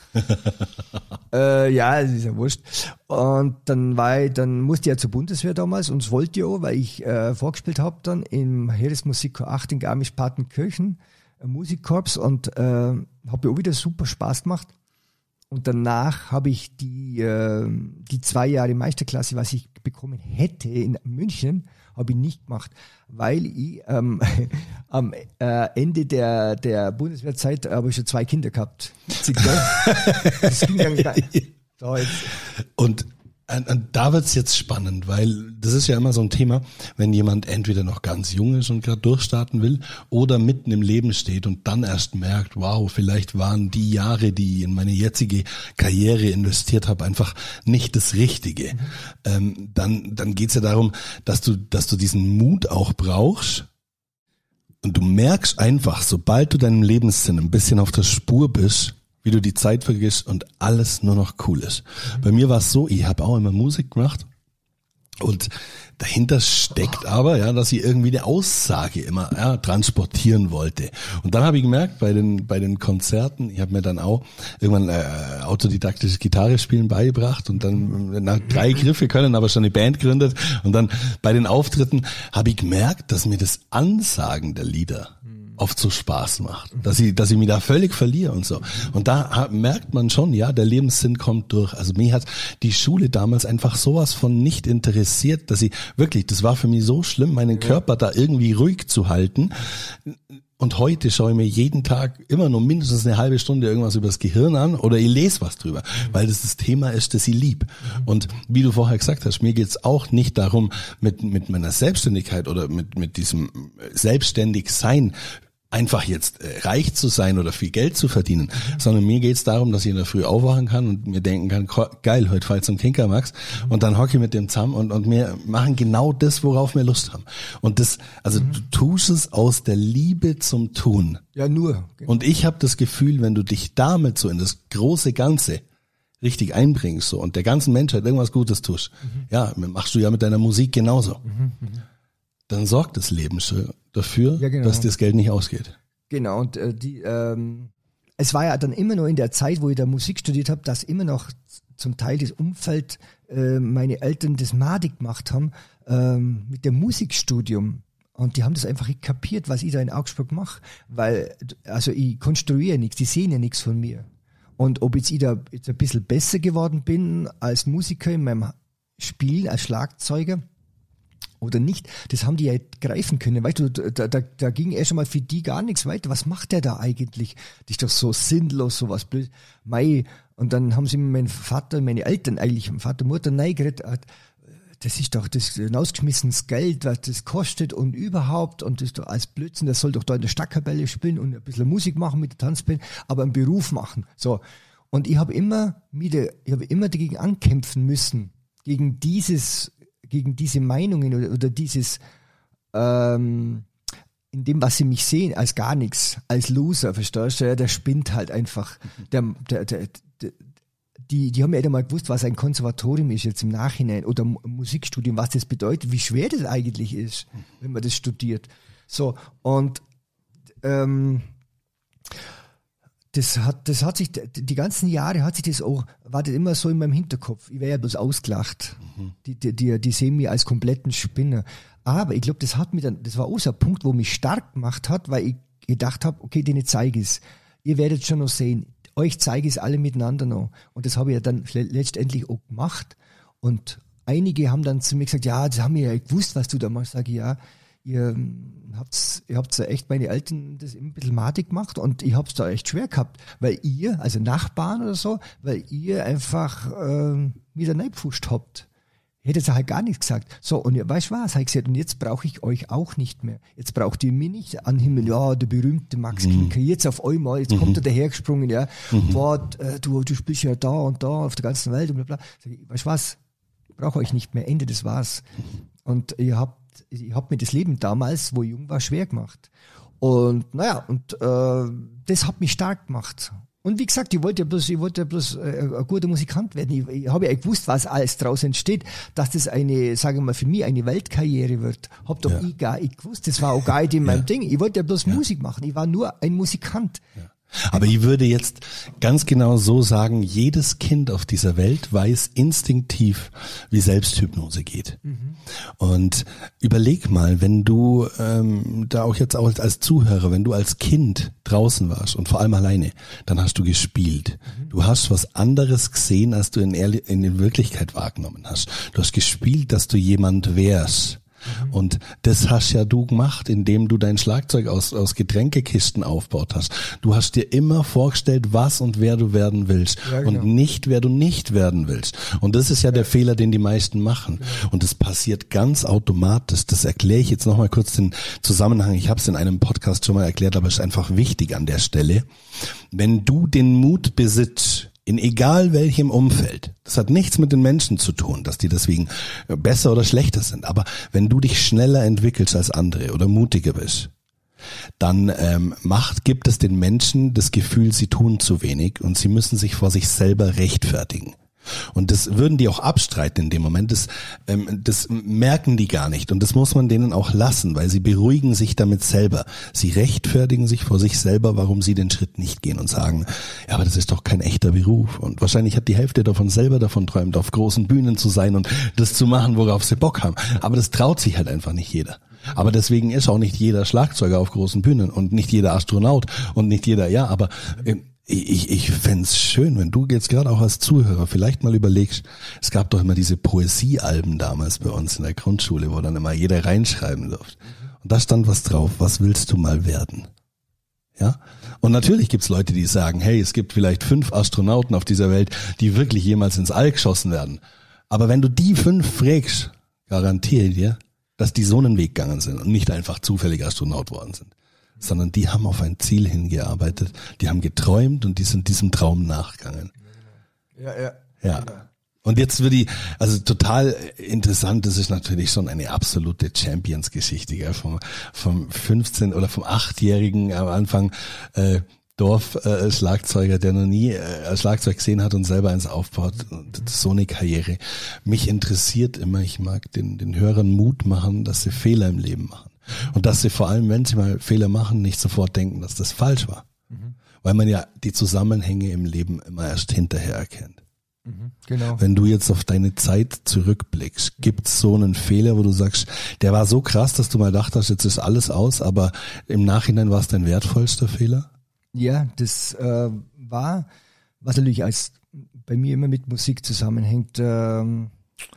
äh, ja, das ist ja wurscht. Und dann war ich, dann musste ich ja zur Bundeswehr damals und das wollte ich auch, weil ich äh, vorgespielt habe dann im Heeresmusikchor acht in Garmisch-Partenkirchen, ein Musikkorps, und äh, habe ja auch wieder super Spaß gemacht. Und danach habe ich die, äh, die zwei Jahre Meisterklasse, was ich bekommen hätte in München, habe ich nicht gemacht, weil ich ähm, am äh, Ende der, der Bundeswehrzeit habe ich schon zwei Kinder gehabt. Das ging dann gar nicht. So, jetzt. Und Und, und da wird's jetzt spannend, weil das ist ja immer so ein Thema, wenn jemand entweder noch ganz jung ist und gerade durchstarten will oder mitten im Leben steht und dann erst merkt, wow, vielleicht waren die Jahre, die ich in meine jetzige Karriere investiert habe, einfach nicht das Richtige. Mhm. Ähm, dann dann geht's ja darum, dass du dass du diesen Mut auch brauchst und du merkst einfach, sobald du deinem Lebenssinn ein bisschen auf der Spur bist, wie du die Zeit vergisst und alles nur noch cool ist. Mhm. Bei mir war es so, ich habe auch immer Musik gemacht und dahinter steckt aber, ja, dass ich irgendwie eine Aussage immer ja, transportieren wollte. Und dann habe ich gemerkt, bei den bei den Konzerten, ich habe mir dann auch irgendwann äh, autodidaktisches Gitarrespielen beigebracht und dann nach drei Griffe können, aber schon eine Band gegründet. Und dann bei den Auftritten habe ich gemerkt, dass mir das Ansagen der Lieder oft so Spaß macht, dass ich, dass ich mich da völlig verliere und so. Und da merkt man schon, ja, der Lebenssinn kommt durch. Also mich hat die Schule damals einfach sowas von nicht interessiert, dass ich wirklich, das war für mich so schlimm, meinen Körper da irgendwie ruhig zu halten. Und heute schaue ich mir jeden Tag immer nur mindestens eine halbe Stunde irgendwas über das Gehirn an oder ich lese was drüber, weil das das Thema ist, das ich lieb. Und wie du vorher gesagt hast, mir geht's auch nicht darum, mit mit meiner Selbstständigkeit oder mit mit diesem Selbstständigsein einfach jetzt reich zu sein oder viel Geld zu verdienen, mhm. sondern mir geht's darum, dass ich in der Früh aufwachen kann und mir denken kann, geil, heute fahr ich zum Kinkermax mhm. und dann hocke ich mit dem zusammen und, und wir machen genau das, worauf wir Lust haben. Und das, also mhm. du tust es aus der Liebe zum Tun. Ja, nur. Genau. Und ich habe das Gefühl, wenn du dich damit so in das große Ganze richtig einbringst so und der ganzen Menschheit irgendwas Gutes tust, mhm. ja, machst du ja mit deiner Musik genauso. Mhm. Dann sorgt das Leben schon dafür, ja, genau. dass das Geld nicht ausgeht. Genau, und äh, die, ähm, es war ja dann immer noch in der Zeit, wo ich da Musik studiert habe, dass immer noch zum Teil das Umfeld, äh, meine Eltern das madig gemacht haben, ähm, mit dem Musikstudium. Und die haben das einfach nicht kapiert, was ich da in Augsburg mache. Weil, also ich konstruiere nichts, die sehen ja nichts von mir. Und ob jetzt ich da jetzt ein bisschen besser geworden bin als Musiker in meinem Spielen, als Schlagzeuger, oder nicht, das haben die ja greifen können. Weißt du, da, da, da ging erst einmal für die gar nichts weiter. Was macht der da eigentlich? Das ist doch so sinnlos, sowas blöd. Mei. Und dann haben sie mir mein Vater, meine Eltern eigentlich, mein Vater, Mutter, nein, geredet, das ist doch das hinausgeschmissenes Geld, was das kostet und überhaupt, und das ist doch als Blödsinn, das soll doch da in der Stadtkapelle spielen und ein bisschen Musik machen mit der Tanzband, aber einen Beruf machen. So. Und ich habe immer wieder, ich habe immer dagegen ankämpfen müssen, gegen dieses gegen diese Meinungen oder, oder dieses, ähm, in dem, was sie mich sehen, als gar nichts, als Loser, verstehst du? Ja, der spinnt halt einfach. Der, der, der, der, die, die haben ja nicht einmal gewusst, was ein Konservatorium ist jetzt im Nachhinein oder Musikstudium, was das bedeutet, wie schwer das eigentlich ist, wenn man das studiert. So, und ähm, Das hat, das hat sich, die ganzen Jahre hat sich das auch, war das immer so in meinem Hinterkopf. Ich wäre ja bloß ausgelacht. Mhm. Die, die, die, die sehen mich als kompletten Spinner. Aber ich glaube, das hat mich dann, das war auch so ein Punkt, wo mich stark gemacht hat, weil ich gedacht habe, okay, denen zeige ich es. Ihr werdet schon noch sehen. Euch zeige ich es alle miteinander noch. Und das habe ich ja dann letztendlich auch gemacht. Und einige haben dann zu mir gesagt, ja, das haben wir ja gewusst, was du da machst. Sag ich, ja. Ihr habt's, ihr habt's ja echt, meine Eltern das ein bisschen madig gemacht und ich hab's da echt schwer gehabt, weil ihr, also Nachbarn oder so, weil ihr einfach äh, wieder reingepfuscht habt. Ich hätte jetzt halt gar nichts gesagt. So, und ihr weißt was, habe ich gesagt, und jetzt brauche ich euch auch nicht mehr. Jetzt braucht ihr mich nicht an Himmel, ja, der berühmte Max mhm. Kinker, jetzt auf einmal, jetzt mhm. kommt er dahergesprungen, ja, mhm. boah, du, du spielst ja da und da auf der ganzen Welt und bla bla. Sag ich, weißt was, ich brauche euch nicht mehr, Ende, das war's. Und ihr habt ich habe mir das Leben damals, wo ich jung war, schwer gemacht. Und naja, und äh, das hat mich stark gemacht. Und wie gesagt, ich wollte ja bloß, ich wollte ja bloß äh, ein guter Musikant werden. Ich, ich habe ja gewusst, was alles draus entsteht, dass das eine, sage ich mal, für mich eine Weltkarriere wird. Hab doch ja. ich gar nicht gewusst. Das war auch gar nicht in meinem ja. Ding. Ich wollte ja bloß ja. Musik machen. Ich war nur ein Musikant. Ja. Aber ich würde jetzt ganz genau so sagen, jedes Kind auf dieser Welt weiß instinktiv, wie Selbsthypnose geht. Mhm. Und überleg mal, wenn du ähm, da auch jetzt auch als Zuhörer, wenn du als Kind draußen warst und vor allem alleine, dann hast du gespielt. Mhm. Du hast was anderes gesehen, als du in, Ehrli- in Wirklichkeit wahrgenommen hast. Du hast gespielt, dass du jemand wärst. Und das hast ja du gemacht, indem du dein Schlagzeug aus, aus Getränkekisten aufgebaut hast. Du hast dir immer vorgestellt, was und wer du werden willst ja, genau. und nicht, wer du nicht werden willst. Und das ist ja der ja. Fehler, den die meisten machen. Ja. Und das passiert ganz automatisch. Das erkläre ich jetzt nochmal kurz den Zusammenhang. Ich habe es in einem Podcast schon mal erklärt, aber es ist einfach wichtig an der Stelle. Wenn du den Mut besitzt, in egal welchem Umfeld. Das hat nichts mit den Menschen zu tun, dass die deswegen besser oder schlechter sind. Aber wenn du dich schneller entwickelst als andere oder mutiger bist, dann ähm, macht, gibt es den Menschen das Gefühl, sie tun zu wenig und sie müssen sich vor sich selber rechtfertigen. Und das würden die auch abstreiten in dem Moment. Das, ähm, das merken die gar nicht. Und das muss man denen auch lassen, weil sie beruhigen sich damit selber. Sie rechtfertigen sich vor sich selber, warum sie den Schritt nicht gehen und sagen, ja, aber das ist doch kein echter Beruf. Und wahrscheinlich hat die Hälfte davon selber davon träumt, auf großen Bühnen zu sein und das zu machen, worauf sie Bock haben. Aber das traut sich halt einfach nicht jeder. Aber deswegen ist auch nicht jeder Schlagzeuger auf großen Bühnen und nicht jeder Astronaut und nicht jeder, ja, aber äh, Ich, ich fänd's schön, wenn du jetzt gerade auch als Zuhörer vielleicht mal überlegst, es gab doch immer diese Poesiealben damals bei uns in der Grundschule, wo dann immer jeder reinschreiben durfte. Und da stand was drauf, was willst du mal werden? Ja? Und natürlich gibt's Leute, die sagen, hey, es gibt vielleicht fünf Astronauten auf dieser Welt, die wirklich jemals ins All geschossen werden. Aber wenn du die fünf fragst, garantiere ich dir, dass die so einen Weg gegangen sind und nicht einfach zufällig Astronaut worden sind. Sondern die haben auf ein Ziel hingearbeitet, die haben geträumt und die sind diesem Traum nachgegangen. Ja, ja. Ja. Und jetzt wird die, also total interessant, das ist natürlich schon eine absolute Champions-Geschichte, gell? Vom, vom fünfzehn- oder vom achtjährigen am Anfang äh, Dorf-Schlagzeuger, äh, der noch nie äh, Schlagzeug gesehen hat und selber eins aufbaut. Und so eine Karriere. Mich interessiert immer, ich mag den, den Hörern Mut machen, dass sie Fehler im Leben machen. Und dass sie vor allem, wenn sie mal Fehler machen, nicht sofort denken, dass das falsch war. Mhm. Weil man ja die Zusammenhänge im Leben immer erst hinterher erkennt. Mhm, genau. Wenn du jetzt auf deine Zeit zurückblickst, gibt's so einen Fehler, wo du sagst, der war so krass, dass du mal dachtest, jetzt ist alles aus, aber im Nachhinein war es dein wertvollster Fehler? Ja, das äh, war, was natürlich als bei mir immer mit Musik zusammenhängt, ähm,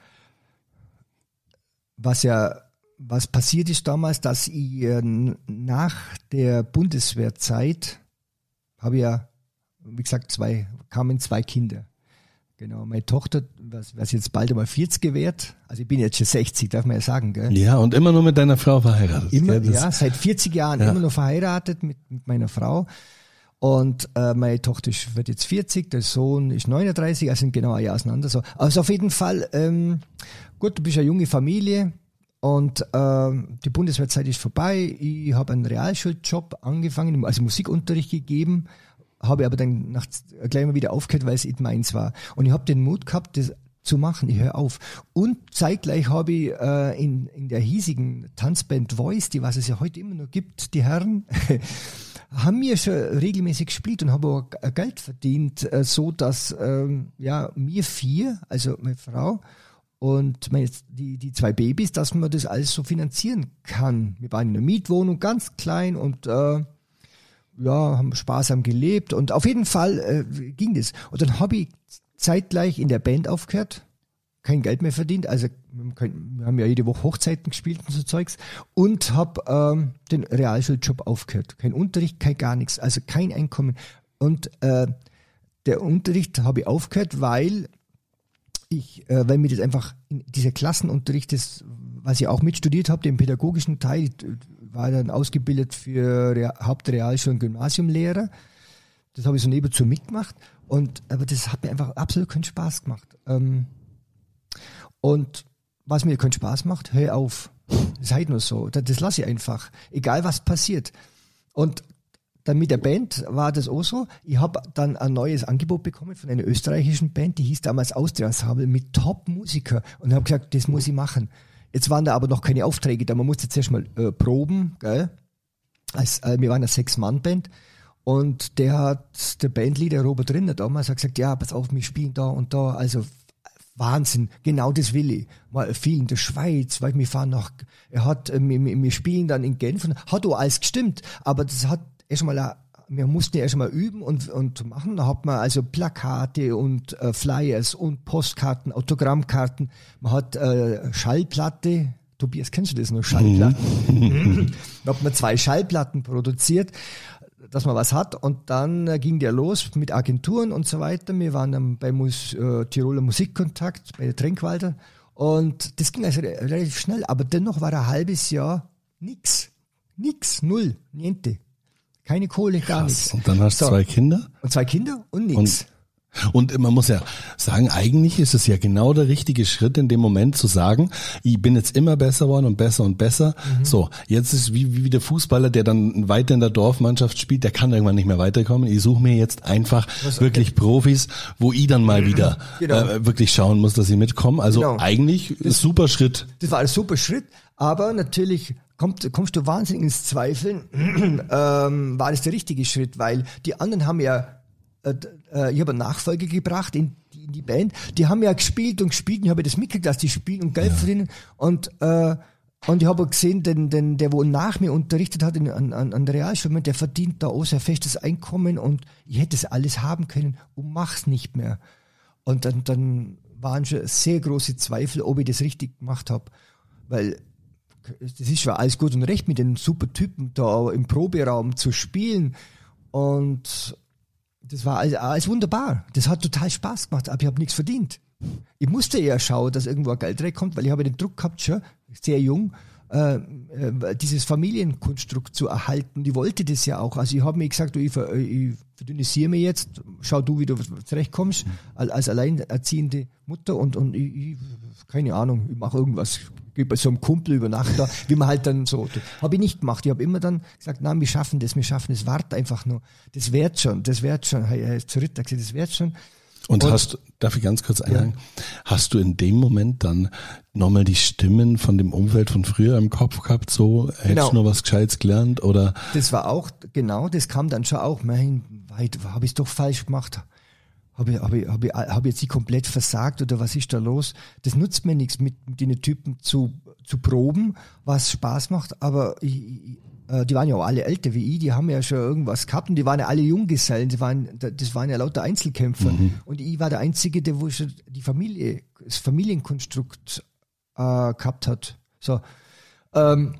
was ja Was passiert ist damals, dass ich äh, nach der Bundeswehrzeit habe ich ja, wie gesagt, zwei, kamen zwei Kinder. Genau, meine Tochter, was, was jetzt bald einmal vierzig wird, also ich bin jetzt schon sechzig, darf man ja sagen, gell? Ja, und immer nur mit deiner Frau verheiratet. Immer, gell? Ja, seit vierzig Jahren ja. immer noch verheiratet mit, mit meiner Frau. Und äh, meine Tochter ist, wird jetzt vierzig, der Sohn ist neununddreißig, also sind genau ein Jahr auseinander. So. Also auf jeden Fall, ähm, gut, du bist eine junge Familie. Und äh, die Bundeswehrzeit ist vorbei. Ich habe einen Realschuljob angefangen, also Musikunterricht gegeben, habe aber dann nach, gleich mal wieder aufgehört, weil es nicht meins war. Und ich habe den Mut gehabt, das zu machen. Ich höre auf. Und zeitgleich habe ich äh, in, in der hiesigen Tanzband Voice, die was es ja heute immer noch gibt, die Herren, haben mir schon regelmäßig gespielt und haben auch Geld verdient, äh, so dass ähm, ja mir vier, also meine Frau, und meine, die, die zwei Babys, dass man das alles so finanzieren kann. Wir waren in einer Mietwohnung, ganz klein und äh, ja, haben sparsam gelebt und auf jeden Fall äh, ging das. Und dann habe ich zeitgleich in der Band aufgehört, kein Geld mehr verdient, also wir haben ja jede Woche Hochzeiten gespielt und so Zeugs und habe ähm, den Realschuljob aufgehört. Kein Unterricht, kein gar nichts, also kein Einkommen. Und äh, der Unterricht habe ich aufgehört, weil Ich, äh, weil mir das einfach, dieser Klassenunterricht, das, was ich auch mitstudiert habe, den pädagogischen Teil, ich war dann ausgebildet für Re- Hauptrealschul- und Gymnasiumlehrer. Das habe ich so nebenzu mitgemacht. Und, aber das hat mir einfach absolut keinen Spaß gemacht. Ähm, und was mir keinen Spaß macht, hör auf. Das ist halt nur so. Das, das lasse ich einfach. Egal was passiert. Und dann mit der Band war das auch so. Ich habe dann ein neues Angebot bekommen von einer österreichischen Band, die hieß damals Austria Ensemble, mit Top-Musiker. Und habe gesagt, das muss ich machen. Jetzt waren da aber noch keine Aufträge da. Man musste zuerst mal äh, proben, gell? Als, äh, wir waren eine Sechs-Mann-Band. Und der hat, der Bandleader Robert Rinner damals, hat gesagt, ja, pass auf, wir spielen da und da. Also Wahnsinn, genau das will ich. Mal viel in der Schweiz, weil wir fahren nach, er hat, wir, wir spielen dann in Genf, hat auch alles gestimmt, aber das hat erstmal, wir mussten ja erstmal üben und, und machen, da hat man also Plakate und äh, Flyers und Postkarten, Autogrammkarten, man hat äh, Schallplatte, Tobias, kennst du das noch, Schallplatten? Mhm. Da hat man zwei Schallplatten produziert, dass man was hat, und dann äh, ging der los mit Agenturen und so weiter. Wir waren dann bei Mus, äh, Tiroler Musikkontakt, bei der Trinkwalder, und das ging also re relativ schnell, aber dennoch war ein halbes Jahr nix, nix, null, niente, keine Kohle, gar nichts. Und dann hast du so. zwei Kinder? Und zwei Kinder und nix. Und Und man muss ja sagen, eigentlich ist es ja genau der richtige Schritt in dem Moment zu sagen, ich bin jetzt immer besser geworden und besser und besser. Mhm. So, jetzt ist wie, wie der Fußballer, der dann weiter in der Dorfmannschaft spielt, der kann irgendwann nicht mehr weiterkommen. Ich suche mir jetzt einfach Was, wirklich okay. Profis, wo ich dann mal wieder genau. äh, wirklich schauen muss, dass ich mitkomme. Also genau. eigentlich das, ein super Schritt. Das war ein super Schritt, aber natürlich kommt, kommst du wahnsinnig ins Zweifeln, ähm, war das der richtige Schritt, weil die anderen haben ja ich habe eine Nachfolge gebracht in die, in die Band, die haben ja gespielt und gespielt, und ich habe das mitgekriegt, dass die spielen und Geld ja. verdienen, und äh, und ich habe gesehen, den, den, der wo nach mir unterrichtet hat in, an, an der Realschule, der verdient da auch sehr festes Einkommen, und ich hätte das alles haben können und mach's nicht mehr. Und dann, dann waren schon sehr große Zweifel, ob ich das richtig gemacht habe, weil das ist schon alles gut und recht, mit den super Typen da im Proberaum zu spielen, und das war alles, alles wunderbar. Das hat total Spaß gemacht, aber ich habe nichts verdient. Ich musste eher schauen, dass irgendwo ein Geld reinkommt, weil ich habe den Druck gehabt, schon sehr jung, äh, äh, dieses Familienkonstrukt zu erhalten. Die wollte das ja auch. Also ich habe mir gesagt, du, ich, ich verdünnisiere mich jetzt, schau du, wie du zurechtkommst, als alleinerziehende Mutter, und, und ich, ich, keine Ahnung, ich mache irgendwas, gehe bei so einem Kumpel über Nacht da, wie man halt dann so, habe ich nicht gemacht. Ich habe immer dann gesagt, nein, wir schaffen das, wir schaffen das, warte einfach nur, das wird schon, das wird schon, er ist zurück, da gesagt, das wird schon. Und, und hast, darf ich ganz kurz einhaken, ja. hast du in dem Moment dann nochmal die Stimmen von dem Umfeld von früher im Kopf gehabt, so, hättest genau. du noch was Gescheites gelernt, oder? Das war auch, genau, das kam dann schon auch, mein, weit, habe ich es doch falsch gemacht, habe ich, hab ich, hab ich, hab ich jetzt nicht komplett versagt, oder was ist da los? Das nutzt mir nichts, mit, mit den Typen zu, zu proben, was Spaß macht, aber ich, ich, die waren ja auch alle älter wie ich, die haben ja schon irgendwas gehabt, und die waren ja alle Junggesellen, die waren, das waren ja lauter Einzelkämpfer. Mhm. Und ich war der Einzige, der wo schon die Familie, das Familienkonstrukt äh, gehabt hat. So, ähm,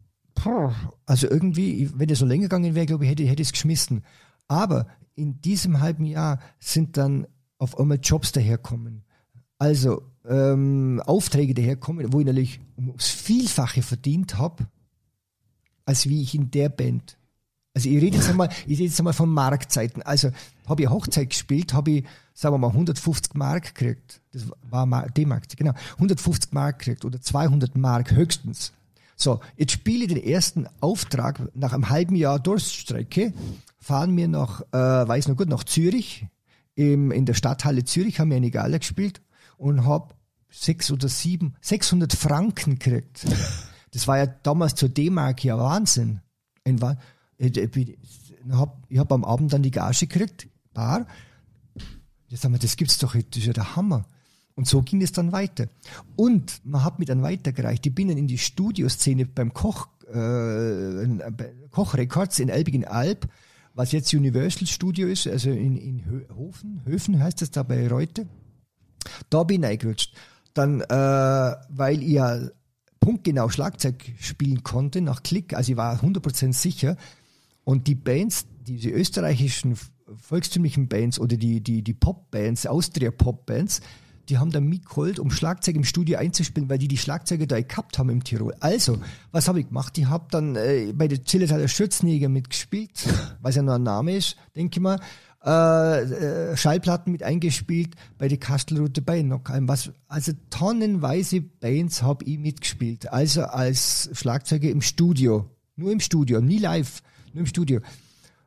also irgendwie, wenn das so länger gegangen wäre, glaube ich, hätte, hätte ich es geschmissen. Aber in diesem halben Jahr sind dann auf einmal Jobs daherkommen. Also ähm, Aufträge daherkommen, wo ich natürlich ums Vielfache verdient habe, als wie ich in der Band. Also ich rede jetzt einmal, ich rede jetzt einmal von Markzeiten. Also habe ich Hochzeit gespielt, habe ich, sagen wir mal, hundertfünfzig Mark gekriegt. Das war D-Mark, genau. hundertfünfzig Mark gekriegt oder zweihundert Mark höchstens. So, jetzt spiele ich den ersten Auftrag nach einem halben Jahr Durststrecke, fahren wir nach, äh, weiß noch gut, nach Zürich, im, in der Stadthalle Zürich haben wir eine Gala gespielt und habe sechs oder sieben, sechshundert Franken gekriegt. Das war ja damals zur D-Mark ja Wahnsinn. Ich habe am Abend dann die Gage gekriegt, Bar. Jetzt haben wir, das gibt's doch, das ist ja der Hammer. Und so ging es dann weiter. Und man hat mich dann weitergereicht. Ich bin dann in die Studioszene beim Koch, äh, Koch Records in Elbingen-Alb, was jetzt Universal Studio ist, also in, in Höfen, Höfen heißt das da bei Reute. Da bin ich reingerutscht. Dann, äh, weil ich ja punktgenau Schlagzeug spielen konnte nach Klick, also ich war hundert Prozent sicher, und die Bands, diese österreichischen volkstümlichen Bands oder die, die, die Pop-Bands, Austria-Pop-Bands, die haben dann mitgeholt, um Schlagzeug im Studio einzuspielen, weil die die Schlagzeuge da gehabt haben im Tirol. Also, was habe ich gemacht? Ich habe dann äh, bei der Zillertaler Schürzenjäger mitgespielt, was ja noch ein Name ist, denke ich mal, Äh, äh, Schallplatten mit eingespielt bei der Kastelruther bei Nockheim. Was, also tonnenweise Bands habe ich mitgespielt. Also als Schlagzeuger im Studio. Nur im Studio, nie live, nur im Studio.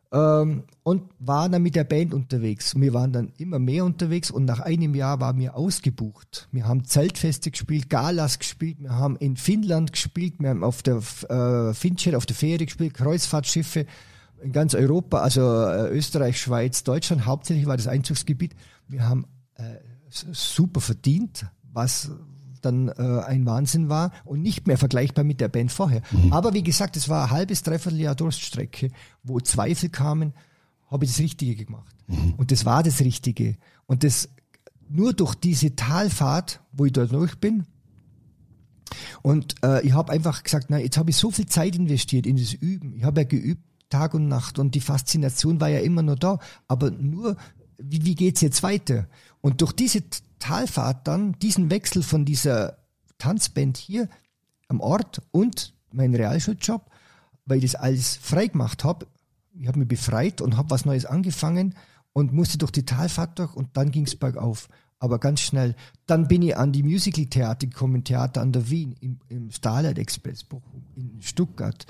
ähm, und war dann mit der Band unterwegs. Wir waren dann immer mehr unterwegs und nach einem Jahr waren wir ausgebucht. Wir haben Zeltfeste gespielt, Galas gespielt, wir haben in Finnland gespielt, wir haben auf der äh, Fincher, auf der Fähre gespielt, Kreuzfahrtschiffe in ganz Europa, also äh, Österreich, Schweiz, Deutschland, hauptsächlich war das Einzugsgebiet. Wir haben äh, super verdient, was dann äh, ein Wahnsinn war und nicht mehr vergleichbar mit der Band vorher. Mhm. Aber wie gesagt, es war ein halbes, dreiviertel Jahr Durststrecke, wo Zweifel kamen, habe ich das Richtige gemacht. Mhm. Und das war das Richtige. Und das nur durch diese Talfahrt, wo ich da durch bin, und äh, ich habe einfach gesagt, na, jetzt habe ich so viel Zeit investiert in das Üben. Ich habe ja geübt Tag und Nacht und die Faszination war ja immer noch da, aber nur, wie, wie geht's jetzt weiter? Und durch diese Talfahrt dann, diesen Wechsel von dieser Tanzband hier am Ort und meinen Realschuljob, weil ich das alles frei gemacht habe, ich habe mich befreit und habe was Neues angefangen und musste durch die Talfahrt durch und dann ging es bergauf. Aber ganz schnell. Dann bin ich an die Musical-Theater gekommen, Theater an der Wien, im, im Starlight Express, in Stuttgart.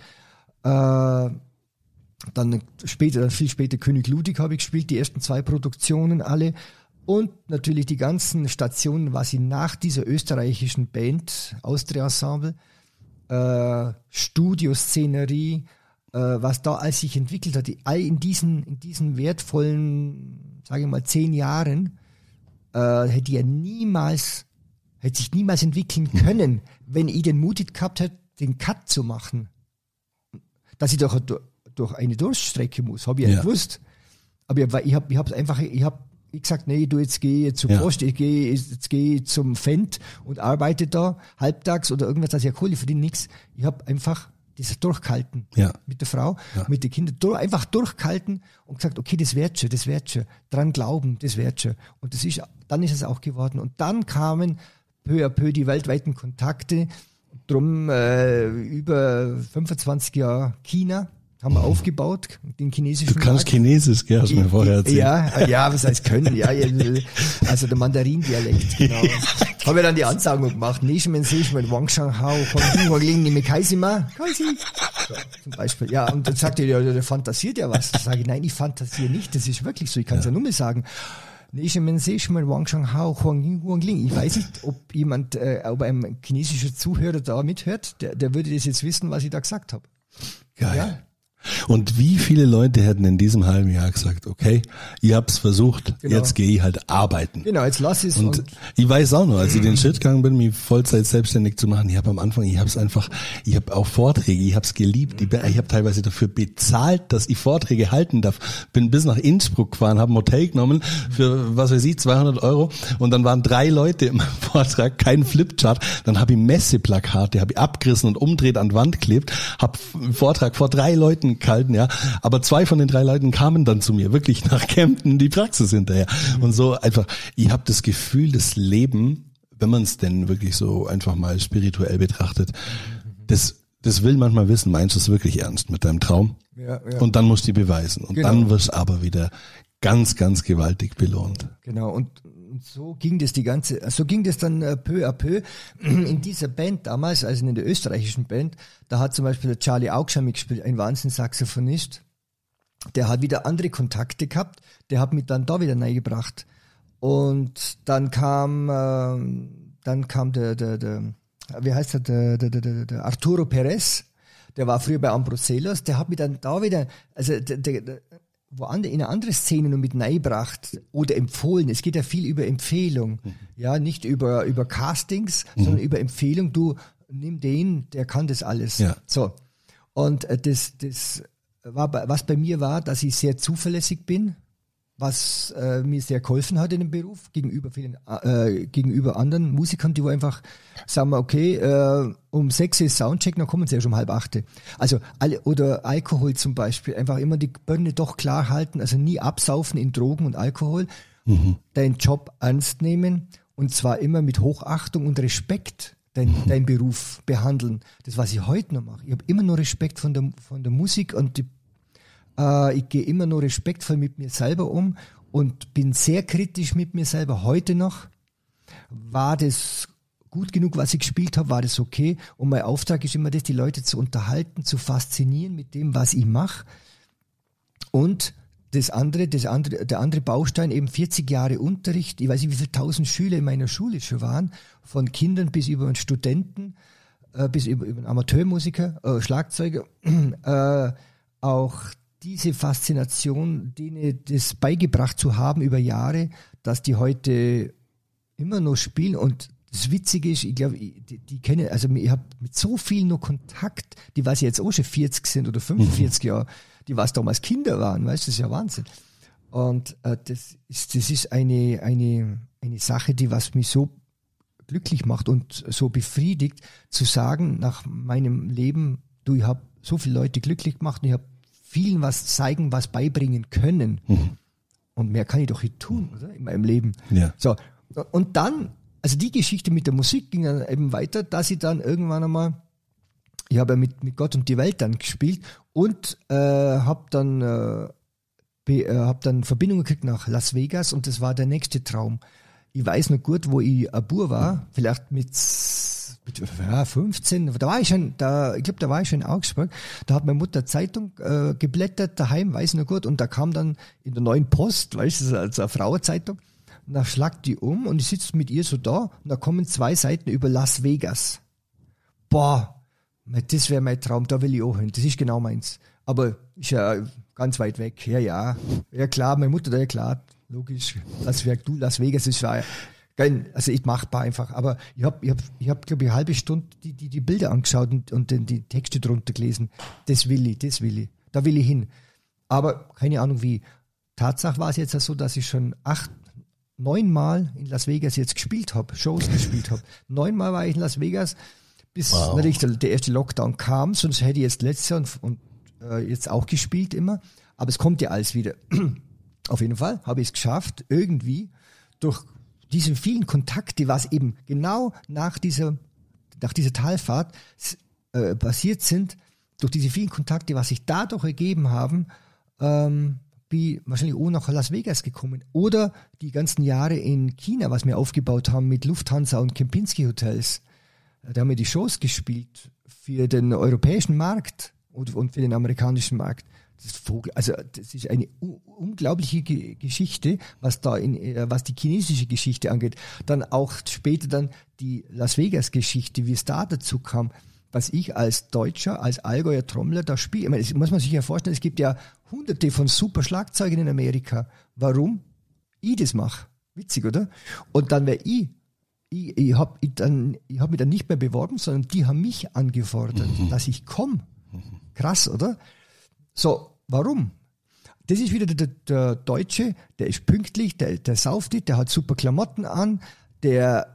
Äh, dann später, dann viel später König Ludwig habe ich gespielt, die ersten zwei Produktionen alle. Und natürlich die ganzen Stationen, was ich nach dieser österreichischen Band, Austria Ensemble, äh, Studioszenerie, äh, was da alles sich entwickelt hat, all in diesen, in diesen wertvollen, sage ich mal, zehn Jahren, äh, hätte ich ja niemals, hätte sich niemals entwickeln können, wenn ich den Mut gehabt hätte, den Cut zu machen. Dass ich durch, durch eine Durststrecke muss, habe ich ja, ja gewusst. Aber ich habe ich hab, ich hab einfach, ich habe Ich gesagt, nee, du, jetzt gehe zur ja. Post, ich gehe, jetzt gehe zum Fendt und arbeite da halbtags oder irgendwas, also ja cool, ich verdiene nichts. Ich habe einfach das durchgehalten ja. mit der Frau, ja. mit den Kindern, durch, einfach durchgehalten und gesagt, okay, das wird schon, das wird schon, dran glauben, das wird schon. Und das ist, dann ist es auch geworden. Und dann kamen peu à peu die weltweiten Kontakte, drum äh, über fünfundzwanzig Jahre China, haben wir aufgebaut, den chinesischen Du kannst Markt. Chinesisch, gell, hast du mir vorher erzählt. Ja, ja, was heißt können, ja, also der Mandarin-Dialekt, genau. Ja. Habe ja dann die Ansagen gemacht, Nishmen, Sichmen, Wang Shanghao, Hong Kong, Ling, Nime, Kaisima, Kaisi. So, zum Beispiel, ja, und dann sagt er, ja, der fantasiert ja was. Da sage ich, nein, ich fantasiere nicht, das ist wirklich so, ich kann es ja. ja nur mal sagen. Nishmen, Sichmen, Wang Shanghao, Huang Huang Ling. Ich weiß nicht, ob jemand, äh, ob ein chinesischer Zuhörer da mithört, der, der würde das jetzt wissen, was ich da gesagt habe. Geil. Ja? Und wie viele Leute hätten in diesem halben Jahr gesagt, okay, ihr habt's versucht, genau. jetzt gehe ich halt arbeiten. Genau, jetzt lass es. Und, und ich weiß auch noch, als ich den Schritt gegangen bin, mich Vollzeit selbstständig zu machen, ich habe am Anfang, ich habe es einfach, ich habe auch Vorträge, ich habe es geliebt, ich, ich habe teilweise dafür bezahlt, dass ich Vorträge halten darf. Bin bis nach Innsbruck gefahren, habe ein Hotel genommen für, was weiß ich, zweihundert Euro und dann waren drei Leute im Vortrag, kein Flipchart, dann habe ich Messeplakate, habe ich abgerissen und umdreht an die Wand geklebt, habe einen Vortrag vor drei Leuten gehalten, ja, aber zwei von den drei Leuten kamen dann zu mir, wirklich nach Kempten, die Praxis hinterher. Und so einfach, ich habe das Gefühl, das Leben, wenn man es denn wirklich so einfach mal spirituell betrachtet, das, das will manchmal wissen, meinst du es wirklich ernst mit deinem Traum? Ja, ja. Und dann musst du die beweisen. Und genau. dann wirst du aber wieder ganz, ganz gewaltig belohnt. Genau, und so ging das die ganze, so ging das dann äh, peu à peu in dieser Band damals, also in der österreichischen Band, da hat zum Beispiel der Charlie Augschan mitgespielt, ein Wahnsinns-Saxophonist, der hat wieder andere Kontakte gehabt, der hat mich dann da wieder reingebracht. Und dann kam, äh, dann kam der, der, der, wie heißt der, der, der, der, der Arturo Perez, der war früher bei Ambroselos, der hat mich dann da wieder, also der, der, der woanders in eine andere Szene noch mit reingebracht oder empfohlen. Es geht ja viel über Empfehlung. Mhm. Ja, nicht über, über Castings, mhm. sondern über Empfehlung. Du, nimm den, der kann das alles. Ja. So. Und äh, das, das war, was bei mir war, dass ich sehr zuverlässig bin, was äh, mir sehr geholfen hat in dem Beruf, gegenüber vielen, äh, gegenüber anderen Musikern, die wo einfach sagen wir, okay, äh, um sechs ist Soundcheck, dann kommen sie ja schon um halb acht. Also, alle, oder Alkohol zum Beispiel, einfach immer die Birne doch klar halten, also nie absaufen in Drogen und Alkohol, mhm. deinen Job ernst nehmen und zwar immer mit Hochachtung und Respekt dein, mhm. deinen Beruf behandeln. Das, was ich heute noch mache. Ich habe immer noch Respekt von der, von der Musik und die ich gehe immer nur respektvoll mit mir selber um und bin sehr kritisch mit mir selber. Heute noch, war das gut genug, was ich gespielt habe, war das okay? Und mein Auftrag ist immer das, die Leute zu unterhalten, zu faszinieren mit dem, was ich mache. Und das andere, das andere, der andere Baustein, eben vierzig Jahre Unterricht. Ich weiß nicht, wie viele tausend Schüler in meiner Schule schon waren, von Kindern bis über einen Studenten, äh, bis über, über einen Amateurmusiker, äh, Schlagzeuger. Äh, auch diese Faszination, denen das beigebracht zu haben über Jahre, dass die heute immer noch spielen. Und das Witzige ist, ich glaube, die, die kennen, also ich habe mit so vielen noch Kontakt, die was jetzt auch schon vierzig sind oder fünfundvierzig mhm. Jahre, die was damals Kinder waren, weißt du, das ist ja Wahnsinn. Und äh, das ist, das ist eine, eine, eine Sache, die was mich so glücklich macht und so befriedigt, zu sagen, nach meinem Leben, du, ich habe so viele Leute glücklich gemacht und ich habe vielen was zeigen, was beibringen können. Mhm. Und mehr kann ich doch nicht tun, oder? In meinem Leben. Ja. So. Und dann, also die Geschichte mit der Musik ging dann eben weiter, dass ich dann irgendwann einmal, ich habe ja mit, mit Gott und die Welt dann gespielt und äh, habe dann, äh, äh, hab dann Verbindung gekriegt nach Las Vegas und das war der nächste Traum. Ich weiß noch gut, wo ich ein Bub war, vielleicht mit, mit ja, fünfzehn, da war ich schon, da, ich glaube, da war ich schon in Augsburg, da hat meine Mutter Zeitung äh, geblättert daheim, weiß ich noch gut, und da kam dann in der Neuen Post, weißt du, also eine Frauenzeitung, und da schlagt die um und ich sitze mit ihr so da und da kommen zwei Seiten über Las Vegas. Boah, das wäre mein Traum, da will ich auch hin, das ist genau meins. Aber ist ja ganz weit weg, ja, ja, ja klar, meine Mutter, ja klar, logisch, Las Vegas, du, Las Vegas ist ja geil, also ich machbar einfach, aber ich habe, ich hab, ich hab, glaube ich, eine halbe Stunde die, die, die Bilder angeschaut und, und dann die Texte drunter gelesen, das will ich, das will ich, da will ich hin. Aber keine Ahnung wie. Tatsache war es jetzt so, dass ich schon acht, neunmal in Las Vegas jetzt gespielt habe, Shows gespielt habe. Neunmal war ich in Las Vegas, bis wow. natürlich der, der erste Lockdown kam, sonst hätte ich jetzt letztes Jahr und, und äh, jetzt auch gespielt immer. Aber es kommt ja alles wieder. Auf jeden Fall habe ich es geschafft, irgendwie durch diese vielen Kontakte, was eben genau nach dieser, nach dieser Talfahrt äh, passiert sind, durch diese vielen Kontakte, was sich dadurch ergeben haben, ähm, bin wahrscheinlich auch nach Las Vegas gekommen. Oder die ganzen Jahre in China, was wir aufgebaut haben mit Lufthansa und Kempinski Hotels. Da haben wir die Shows gespielt für den europäischen Markt und, und für den amerikanischen Markt. Das Vogel, also das ist eine u- unglaubliche Ge- Geschichte, was da in, äh, was die chinesische Geschichte angeht. Dann auch später dann die Las Vegas Geschichte, wie es da dazu kam, was ich als Deutscher, als Allgäuer Trommler da spiele. Ich meine, das muss man sich ja vorstellen, es gibt ja hunderte von super Schlagzeugern in Amerika. Warum ich das mache? Witzig, oder? Und dann wäre ich, ich, ich habe ich dann, ich hab mich dann nicht mehr beworben, sondern die haben mich angefordert, mhm. dass ich komme. Krass, oder? So, warum? Das ist wieder der, der, der Deutsche, der ist pünktlich, der, der sauft nicht, der hat super Klamotten an, der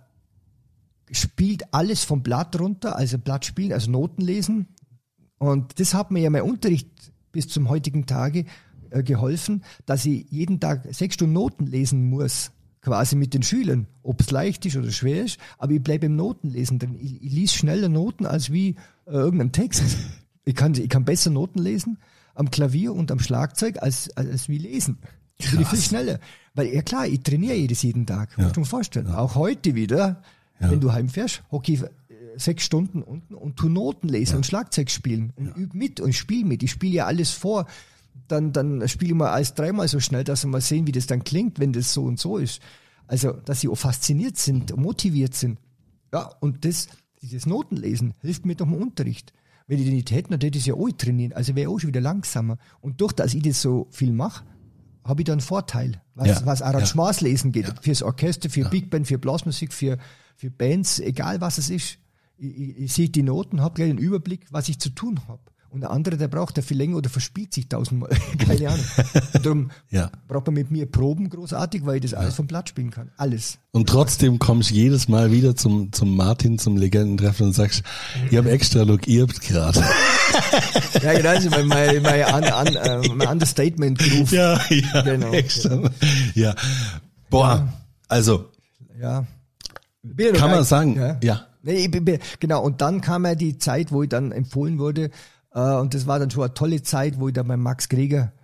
spielt alles vom Blatt runter, also Blatt spielen, also Noten lesen. Und das hat mir ja mein Unterricht bis zum heutigen Tage äh, geholfen, dass ich jeden Tag sechs Stunden Noten lesen muss, quasi mit den Schülern, ob es leicht ist oder schwer ist, aber ich bleibe im Notenlesen drin. Ich, ich lese schneller Noten als wie äh, irgendein Text. Ich kann, ich kann besser Noten lesen am Klavier und am Schlagzeug als, als wie lesen. Ich bin viel schneller. Weil, ja klar, ich trainiere jedes jeden Tag. Ja. Musst du dir vorstellen. Ja. Auch heute wieder. Ja. Wenn du heimfährst, hocke ich sechs Stunden unten und tu Noten lesen ja. und Schlagzeug spielen und ja. übe mit und spiele mit. Ich spiele ja alles vor. Dann, dann spiele ich mal alles dreimal so schnell, dass wir mal sehen, wie das dann klingt, wenn das so und so ist. Also, dass sie auch fasziniert sind, motiviert sind. Ja, und das, dieses Notenlesen hilft mir doch im Unterricht. Wenn ich den nicht hätte, dann hätte ich es ja auch trainieren. Also wäre ich auch schon wieder langsamer. Und durch, dass ich das so viel mache, habe ich da einen Vorteil. Was, ja. was Arrangements ja. lesen geht. Ja. Fürs Orchester, für ja. Big Band, für Blasmusik, für für Bands, egal was es ist. Ich, ich, ich sehe die Noten, habe gleich einen Überblick, was ich zu tun habe. Und der andere, der braucht ja viel länger oder verspielt sich tausendmal. Keine Ahnung. Darum ja. braucht man mit mir Proben großartig, weil ich das ja. alles vom Blatt spielen kann. Alles. Und trotzdem kommst du jedes Mal wieder zum, zum Martin, zum Legendentreffen und sagst, ich habe extra logiert gerade. Ja, genau, also mein, mein, mein, an, an, äh, mein Understatement-Groove. Ja, ja, genau. Extra. Ja. Boah, ja. also. Ja. Kann man sagen, ja. ja. Nee, ich bin, genau, und dann kam ja die Zeit, wo ich dann empfohlen wurde, äh, und das war dann schon eine tolle Zeit, wo ich dann bei Max Greger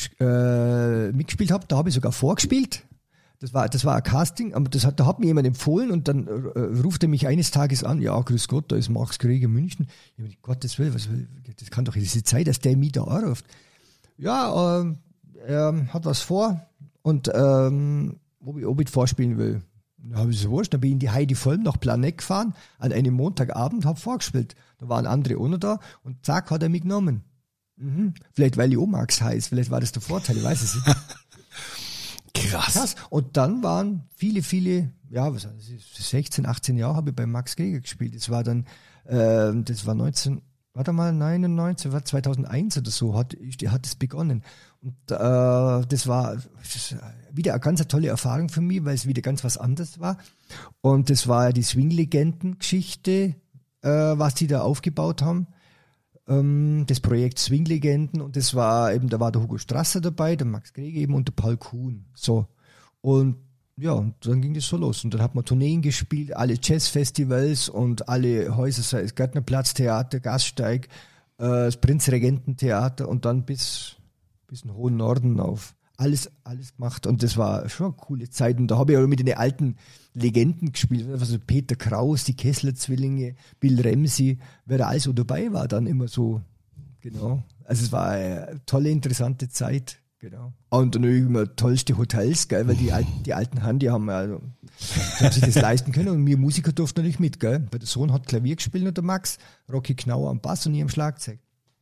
äh, mitgespielt habe. Da habe ich sogar vorgespielt. Das war, das war ein Casting, aber das hat, da hat mir jemand empfohlen und dann äh, ruft er mich eines Tages an, ja, grüß Gott, da ist Max Greger München. Ich habe Gottes Willen, was will, das kann doch diese Zeit, dass der mich da anruft. Ja, äh, er hat was vor und ähm, ob, ich, ob ich vorspielen will. Da habe ich so wurscht, dann bin ich in die Heidi Vollm nach Planegg gefahren, an einem Montagabend, habe vorgespielt. Da waren andere ohne da und zack, hat er mich genommen. Mhm. Vielleicht, weil ich auch Max heiß, vielleicht war das der Vorteil, ich weiß es nicht. Krass. Krass. Und dann waren viele, viele, ja, was sechzehn, achtzehn Jahre habe ich bei Max Greger gespielt. Das war dann, äh, das war neunzehn, warte mal, neunundneunzig, war zweitausendeins oder so, hat, hat es begonnen. Und äh, das war das wieder eine ganz tolle Erfahrung für mich, weil es wieder ganz was anderes war. Und das war ja die Swing-Legenden-Geschichte, äh, was die da aufgebaut haben. Ähm, das Projekt Swing-Legenden. Und das war eben, da war der Hugo Strasser dabei, der Max Greger eben und der Paul Kuhn. So. Und ja, und dann ging das so los. Und dann hat man Tourneen gespielt, alle Jazzfestivals und alle Häuser, sei es Gärtnerplatztheater, Gasteig, äh, das Prinzregententheater und dann bis, bis in den hohen Norden auf. Alles, alles gemacht. Und das war schon eine coole Zeit. Und da habe ich auch mit den alten Legenden gespielt. Also Peter Kraus, die Kessler-Zwillinge, Bill Ramsey, wer da alles so dabei war, dann immer so. Genau. Also es war eine tolle, interessante Zeit. Genau. Und dann immer tollste Hotels, gell, weil die alten, die alten Herren, die haben, also, die haben sich das leisten können und wir Musiker durften natürlich mit, gell. Weil der Sohn hat Klavier gespielt und der Max, Rocky Knauer am Bass und ich am Schlagzeug.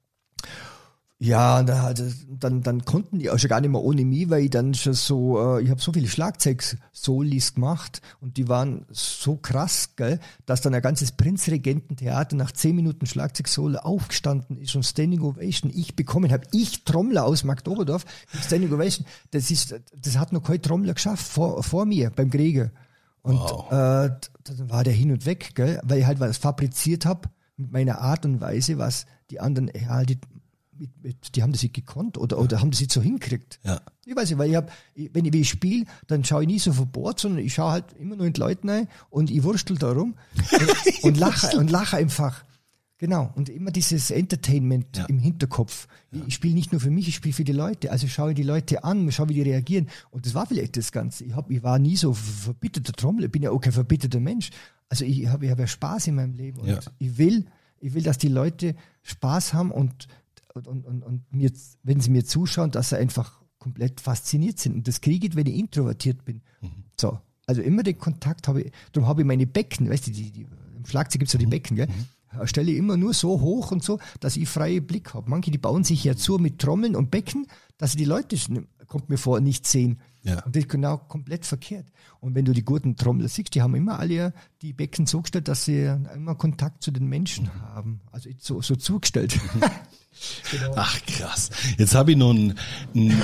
Ja, und dann, also, dann, dann konnten die auch schon gar nicht mehr ohne mich, weil ich dann schon so, äh, ich habe so viele Schlagzeug-Solis gemacht und die waren so krass, gell, dass dann ein ganzes Prinzregententheater nach zehn Minuten Schlagzeug-Solo aufgestanden ist und Standing Ovation ich bekommen habe. Ich, Trommler aus Marktoberdorf, Standing Ovation, das ist, das hat noch kein Trommler geschafft vor, vor mir beim Greger. Und wow. äh, dann war der hin und weg, gell, weil ich halt was fabriziert habe mit meiner Art und Weise, was die anderen, ja, die Mit, mit, die haben das nicht gekonnt oder, oder haben das nicht so hingekriegt. Ja. Ich weiß nicht, weil ich hab, wenn ich, wenn ich spiele, dann schaue ich nie so verbohrt, sondern ich schaue halt immer nur in die Leute rein und ich wurstel da rum und, und lache und lache einfach. Genau. Und immer dieses Entertainment ja. im Hinterkopf. Ja. Ich, ich spiele nicht nur für mich, ich spiele für die Leute. Also schaue ich die Leute an, schaue, wie die reagieren. Und das war vielleicht das Ganze. Ich, hab, ich war nie so verbitterter Trommler, ich bin ja auch kein verbitterter Mensch. Also ich habe ich hab ja Spaß in meinem Leben. Und ja. ich will, ich will, dass die Leute Spaß haben und Und, und, und, und mir, wenn sie mir zuschauen, dass sie einfach komplett fasziniert sind. Und das kriege ich, wenn ich introvertiert bin. Mhm. So. Also immer den Kontakt habe ich, darum habe ich meine Becken, weißt du, die, die, im Schlagzeug gibt es ja die Becken, gell? Mhm. Stelle ich immer nur so hoch und so, dass ich freie Blick habe. Manche, die bauen sich ja zu mit Trommeln und Becken, dass sie die Leute, kommt mir vor, nicht sehen. Ja. Und das ist genau komplett verkehrt. Und wenn du die guten Trommler siehst, die haben immer alle die Becken so gestellt, dass sie immer Kontakt zu den Menschen haben. Also so, so zugestellt. Genau. Ach krass. Jetzt habe ich noch ein, ein,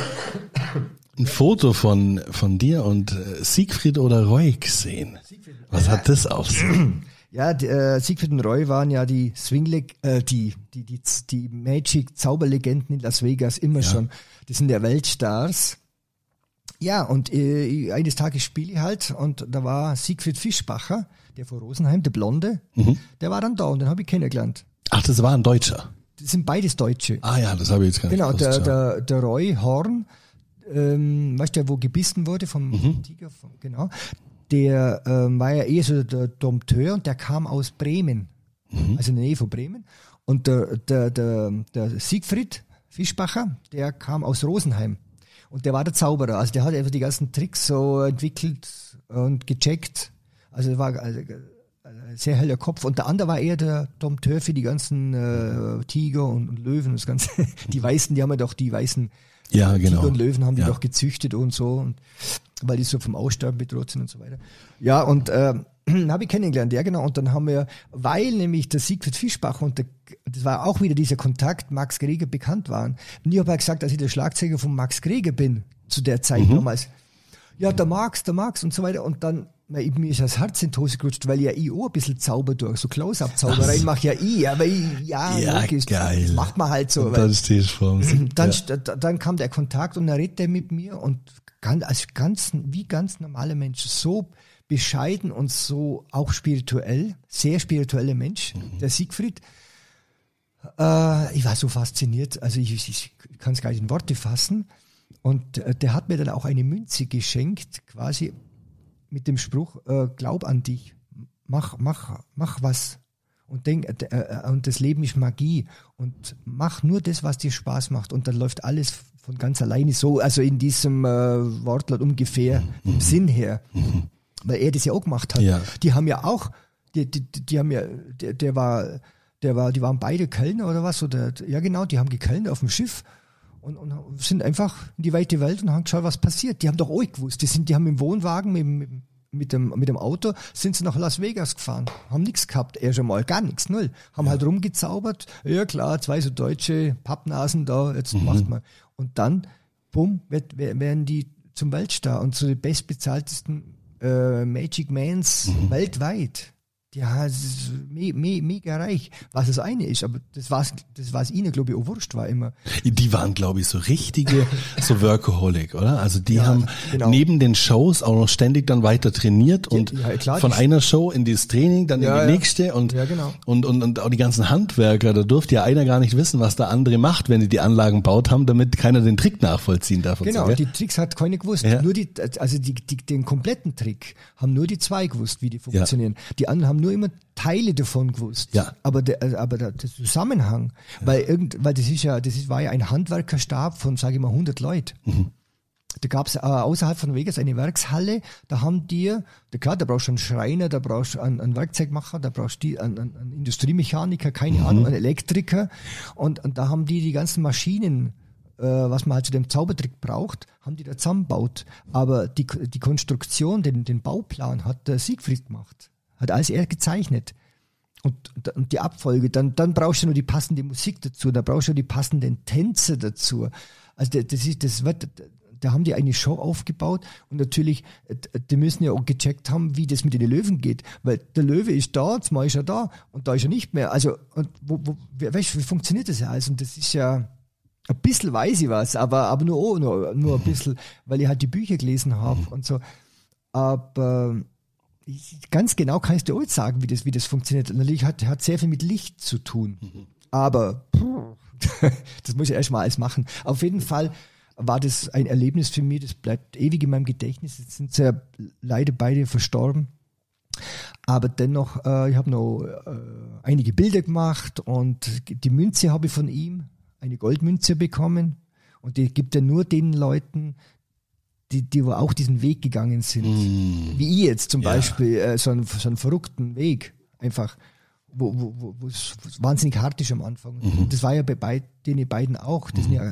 ein Foto von, von dir und Siegfried oder Roy gesehen. Was ja. hat das auf sich? Ja, die, äh, Siegfried und Roy waren ja die Swing, äh, die, die, die, die Magic-Zauberlegenden in Las Vegas immer ja. schon. Die sind ja Weltstars. Ja, und äh, eines Tages spiele ich halt und da war Siegfried Fischbacher, der von Rosenheim, der Blonde, mhm. der war dann da und den habe ich kennengelernt. Ach, das war ein Deutscher? Das sind beides Deutsche. Ah ja, das habe ich jetzt gar nicht Genau, gewusst, der, ja. der, der Roy Horn, ähm, weißt du, wo gebissen wurde vom mhm. Tiger, vom, genau, der ähm, war ja eher so der Dompteur und der kam aus Bremen, mhm. also in der Nähe von Bremen. Und der, der, der, der Siegfried Fischbacher, der kam aus Rosenheim. Und der war der Zauberer, also der hat einfach die ganzen Tricks so entwickelt und gecheckt. Also er war also, ein sehr heller Kopf. Und der andere war eher der Dompteur für die ganzen äh, Tiger und, und Löwen. Das Ganze. Die Weißen, die haben ja doch die weißen ja, genau. Tiger und Löwen haben die ja. doch gezüchtet und so. Und, weil die so vom Aussterben bedroht sind und so weiter. Ja, und äh, habe ich kennengelernt, ja genau. Und dann haben wir, weil nämlich der Siegfried Fischbach und der, das war auch wieder dieser Kontakt, Max Greger bekannt waren. Und ich habe halt gesagt, dass ich der Schlagzeuger von Max Greger bin, zu der Zeit mhm. damals. Ja, der Max, der Max und so weiter. Und dann, na, mir ist das Herz in die Hose gerutscht, weil ja ich auch ein bisschen Zauber durch, so Close-Up-Zauberei mache ja ich, aber ich, ja, ja logisch, geil. Das macht man halt so. Und dann stehst du vor dem dann, ja. dann kam der Kontakt und dann redet er mit mir und ganz, als ganz, wie ganz normaler Mensch, so bescheiden und so auch spirituell, sehr spiritueller Mensch, mhm. der Siegfried. Äh, ich war so fasziniert, also ich, ich kann es gar nicht in Worte fassen. Und äh, der hat mir dann auch eine Münze geschenkt, quasi mit dem Spruch, äh, glaub an dich, mach, mach, mach was. und denk, äh, und das Leben ist Magie und mach nur das, was dir Spaß macht und dann läuft alles von ganz alleine so, also in diesem äh, Wortlaut ungefähr, mhm. im Sinn her, mhm. weil er das ja auch gemacht hat. Ja. Die haben ja auch, die, die, die haben ja, der, der war, der war, die waren beide Kellner oder was, oder, ja genau, die haben gekellnert auf dem Schiff. Und, und sind einfach in die weite Welt und haben geschaut, was passiert. Die haben doch auch gewusst. Die, sind, die haben im Wohnwagen mit, mit, mit, dem, mit dem Auto sind sie nach Las Vegas gefahren. Haben nichts gehabt. Erst einmal gar nichts, null. Haben ja. halt rumgezaubert. Ja klar, zwei so deutsche Pappnasen da, jetzt mhm. macht man. Und dann, bumm, werden die zum Weltstar und zu den bestbezahltesten äh, Magic Mans mhm. weltweit. Ja, es ist me, me, mega reich, was das eine ist, aber das war es das war's ihnen, glaube ich, auch wurscht war immer. Die waren, glaube ich, so richtige, so Workaholic, oder? Also die ja, haben genau. neben den Shows auch noch ständig dann weiter trainiert und ja, ja, klar, von einer Show in dieses Training, dann ja, in die nächste und, ja, genau. und, und, und auch die ganzen Handwerker, da durfte ja einer gar nicht wissen, was der andere macht, wenn die die Anlagen baut haben, damit keiner den Trick nachvollziehen darf. Genau, so, die Tricks hat keiner gewusst. Ja. Nur die, also die, die, den kompletten Trick haben nur die zwei gewusst, wie die funktionieren. Ja. Die anderen haben nur immer Teile davon gewusst, ja. aber der, aber der, der Zusammenhang, ja. weil irgend, weil das ist ja, das ist, war ja ein Handwerkerstab von, sage ich mal, hundert Leuten. Mhm. Da gab es äh, außerhalb von Vegas eine Werkshalle, da haben die, da, klar, da brauchst du einen Schreiner, da brauchst du einen, einen Werkzeugmacher, da brauchst du einen, einen, einen Industriemechaniker, keine mhm. Ahnung, einen Elektriker und, und da haben die die ganzen Maschinen, äh, was man halt zu dem Zaubertrick braucht, haben die da zusammengebaut. Aber die, die Konstruktion, den, den Bauplan hat der Siegfried gemacht. Hat alles er gezeichnet. Und, und die Abfolge, dann, dann brauchst du nur die passende Musik dazu, da brauchst du die passenden Tänze dazu. Also das ist, das wird, da haben die eine Show aufgebaut und natürlich, die müssen ja auch gecheckt haben, wie das mit den Löwen geht, weil der Löwe ist da, jetzt mal ist er da und da ist er nicht mehr. Also, und wo, wo, weißt du, wie funktioniert das ja alles? Und das ist ja, ein bisschen weiß ich was, aber, aber nur, oh, nur, nur ein bisschen, weil ich halt die Bücher gelesen habe und so. Aber ganz genau kann ich dir auch nicht sagen, wie das, wie das funktioniert. Natürlich hat, hat sehr viel mit Licht zu tun. Mhm. Aber das muss ich erst mal alles machen. Auf jeden Fall war das ein Erlebnis für mich, das bleibt ewig in meinem Gedächtnis. Jetzt sind sie ja leider beide verstorben. Aber dennoch, äh, ich habe noch äh, einige Bilder gemacht und die Münze habe ich von ihm, eine Goldmünze bekommen. Und die gibt er nur den Leuten, die, die auch diesen Weg gegangen sind. Mm. Wie ich jetzt zum ja. Beispiel, äh, so, einen, so einen verrückten Weg. Einfach, wo, wo, wo, wo es wahnsinnig hart ist am Anfang. Mhm. Und das war ja bei beid, den beiden auch. Das mhm. sind ja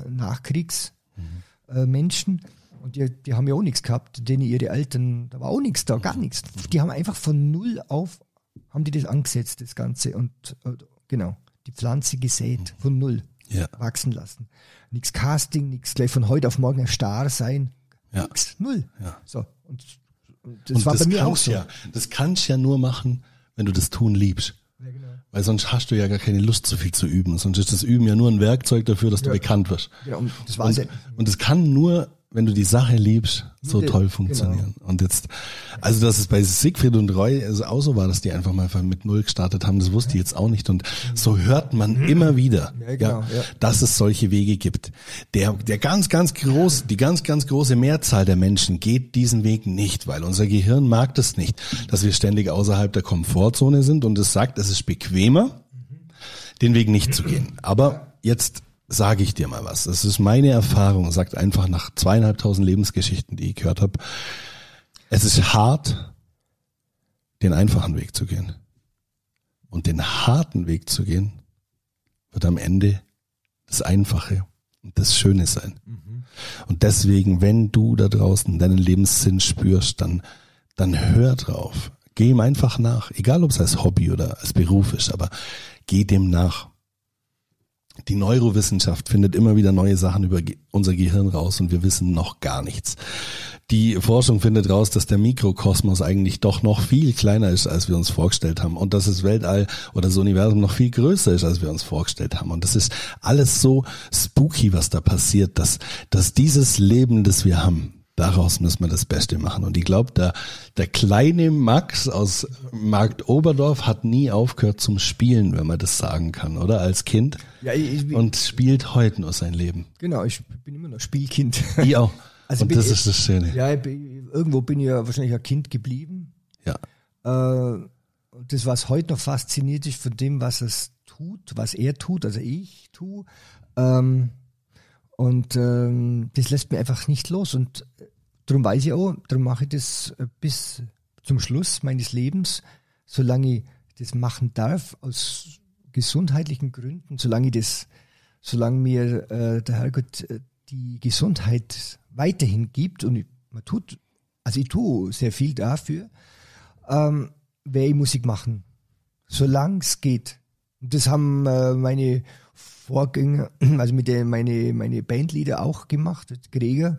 Nachkriegsmenschen. Mhm. Äh, und die, die haben ja auch nichts gehabt. Denen ihre Eltern, da war auch nichts da, gar nichts. Die haben einfach von null auf, haben die das angesetzt, das Ganze. Und äh, genau, die Pflanze gesät, von null ja. wachsen lassen. Nichts Casting, nichts gleich von heute auf morgen ein Star sein. Ja. Nix, null. Ja. So. Und, und das und war das bei mir auch so. ja, das kannst du ja nur machen, wenn du das tun liebst. Ja, genau. Weil sonst hast du ja gar keine Lust, so viel zu üben. Sonst ist das Üben ja nur ein Werkzeug dafür, dass ja. du bekannt wirst. Ja, und das war und, ja. und das kann nur, wenn du die Sache liebst, so ja, toll funktionieren. Genau. Und jetzt, also dass es bei Siegfried und Roy also auch so war, dass die einfach mal mit Null gestartet haben, das wusste ich jetzt auch nicht. Und so hört man mhm. immer wieder, ja, genau, ja, ja. dass es solche Wege gibt. Der, der ganz, ganz groß, die ganz, ganz große Mehrzahl der Menschen geht diesen Weg nicht, weil unser Gehirn mag das nicht, dass wir ständig außerhalb der Komfortzone sind und es sagt, es ist bequemer, den Weg nicht zu gehen. Aber jetzt sage ich dir mal was. Das ist meine Erfahrung, sagt einfach nach zweieinhalbtausend Lebensgeschichten, die ich gehört habe. Es ist hart, den einfachen Weg zu gehen. Und den harten Weg zu gehen, wird am Ende das Einfache und das Schöne sein. Mhm. Und deswegen, wenn du da draußen deinen Lebenssinn spürst, dann, dann hör drauf. Geh ihm einfach nach. Egal, ob es als Hobby oder als Beruf ist, aber geh dem nach. Die Neurowissenschaft findet immer wieder neue Sachen über unser Gehirn raus und wir wissen noch gar nichts. Die Forschung findet raus, dass der Mikrokosmos eigentlich doch noch viel kleiner ist, als wir uns vorgestellt haben und dass das Weltall oder das Universum noch viel größer ist, als wir uns vorgestellt haben. Und das ist alles so spooky, was da passiert, dass, dass dieses Leben, das wir haben, daraus müssen wir das Beste machen. Und ich glaube, der, der kleine Max aus Markt Oberdorf hat nie aufgehört zum Spielen, wenn man das sagen kann, oder? Als Kind. Ja, ich, ich, und spielt heute nur sein Leben. Genau, ich bin immer noch Spielkind. Ich auch. Also und das ich, ist das Schöne. Ja, ich bin, irgendwo bin ich ja wahrscheinlich ein Kind geblieben. Ja. Äh, das, was heute noch fasziniert ist von dem, was es tut, was er tut, also ich tue. Ähm, und ähm, das lässt mich einfach nicht los. Und darum weiß ich auch, darum mache ich das bis zum Schluss meines Lebens, solange ich das machen darf, aus gesundheitlichen Gründen, solange ich das, solange mir äh, der Herrgott äh, die Gesundheit weiterhin gibt und ich, man tut, also ich tue sehr viel dafür, ähm, werde ich Musik machen, solange es geht. Und das haben äh, meine Vorgänger, also mit der meine meine Bandleader auch gemacht, Gregor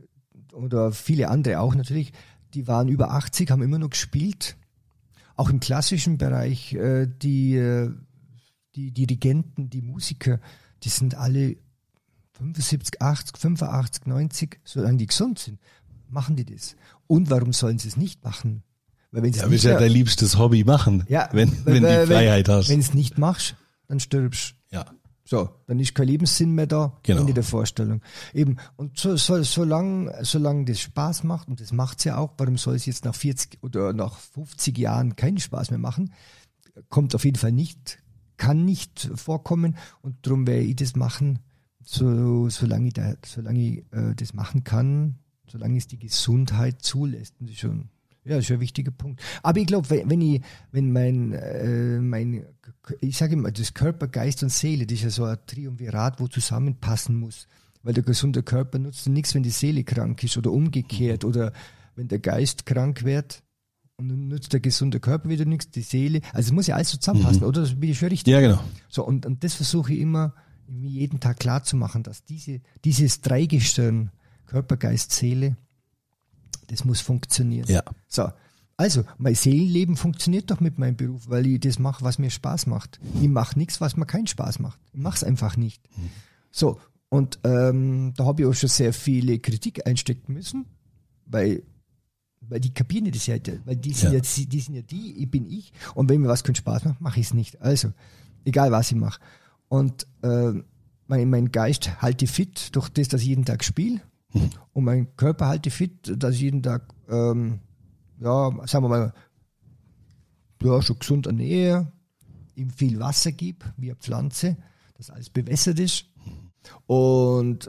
oder viele andere auch natürlich. Die waren über achtzig, haben immer noch gespielt, auch im klassischen Bereich. Äh, die äh, die Dirigenten, die Musiker, die sind alle fünfundsiebzig, achtzig, fünfundachtzig, neunzig, solange die gesund sind, machen die das. Und warum sollen sie es nicht machen? Weil wenn sie ja, willst ja dein liebstes Hobby machen, ja, wenn, wenn weil, die Freiheit wenn, hast. Wenn es nicht machst, dann stirbst ja. So, dann ist kein Lebenssinn mehr da, genau. Ende der Vorstellung. Eben, und so, so, solange, solange das Spaß macht, und das macht es ja auch, warum soll es jetzt nach vierzig oder nach fünfzig Jahren keinen Spaß mehr machen? Kommt auf jeden Fall nicht, kann nicht vorkommen, und darum werde ich das machen, so, solange ich, da, solange ich äh, das machen kann, solange es die Gesundheit zulässt. Und das ist schon, ja, das ist schon ein wichtiger Punkt. Aber ich glaube, wenn, wenn ich, wenn mein, äh, mein, ich sage immer, das Körper, Geist und Seele, das ist ja so ein Triumvirat, wo zusammenpassen muss. Weil der gesunde Körper nutzt nichts, wenn die Seele krank ist oder umgekehrt, oder wenn der Geist krank wird und dann nutzt der gesunde Körper wieder nichts, die Seele. Also es muss ja alles so zusammenpassen, mhm. oder? Das bin ich schon richtig. Ja, genau. So, und, und das versuche ich immer, mir jeden Tag klar zu machen, dass diese, dieses Dreigestirn, Körper, Geist, Seele, das muss funktionieren. Ja. So, also mein Seelenleben funktioniert doch mit meinem Beruf, weil ich das mache, was mir Spaß macht. Ich mache nichts, was mir keinen Spaß macht. Ich mache es einfach nicht. Mhm. So, und ähm, da habe ich auch schon sehr viele Kritik einstecken müssen, weil, weil die kapieren das ja, weil die sind ja. ja, die sind ja die, ich bin ich, und wenn mir was keinen Spaß macht, mache ich es nicht. Also, egal was ich mache. Und äh, mein, mein Geist halte fit durch das, dass ich jeden Tag spiele. Mhm. Und mein Körper halte fit, dass ich jeden Tag, ähm, ja, sagen wir mal, ja, schon gesund ernähre, ihm viel Wasser gebe, wie eine Pflanze, dass alles bewässert ist. Und,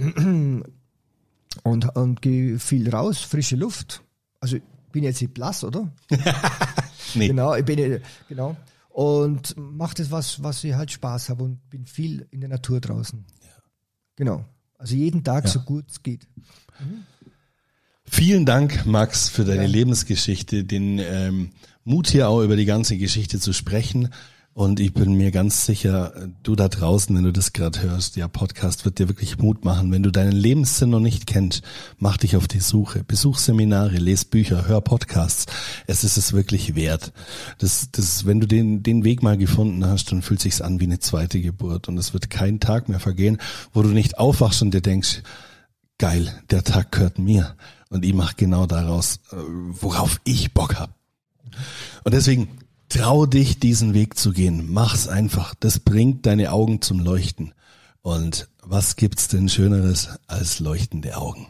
und, und gehe viel raus, frische Luft. Also ich bin jetzt nicht blass, oder? Nee. Genau, ich bin genau. Und mache das, was, was ich halt Spaß habe, und bin viel in der Natur draußen. Ja. Genau. Also jeden Tag, ja, so gut es geht. Mhm. Vielen Dank, Max, für deine ja. Lebensgeschichte, den ähm, Mut hier auch über die ganze Geschichte zu sprechen. Und ich bin mir ganz sicher, du da draußen, wenn du das gerade hörst, der Podcast wird dir wirklich Mut machen. Wenn du deinen Lebenssinn noch nicht kennst, mach dich auf die Suche. Besuch Seminare, les Bücher, hör Podcasts. Es ist es wirklich wert. Das, das, wenn du den, den Weg mal gefunden hast, dann fühlt sich's an wie eine zweite Geburt. Und es wird kein Tag mehr vergehen, wo du nicht aufwachst und dir denkst, geil, der Tag gehört mir. Und ich mache genau daraus, worauf ich Bock habe. Und deswegen, trau dich, diesen Weg zu gehen. Mach's einfach. Das bringt deine Augen zum Leuchten. Und was gibt's denn Schöneres als leuchtende Augen?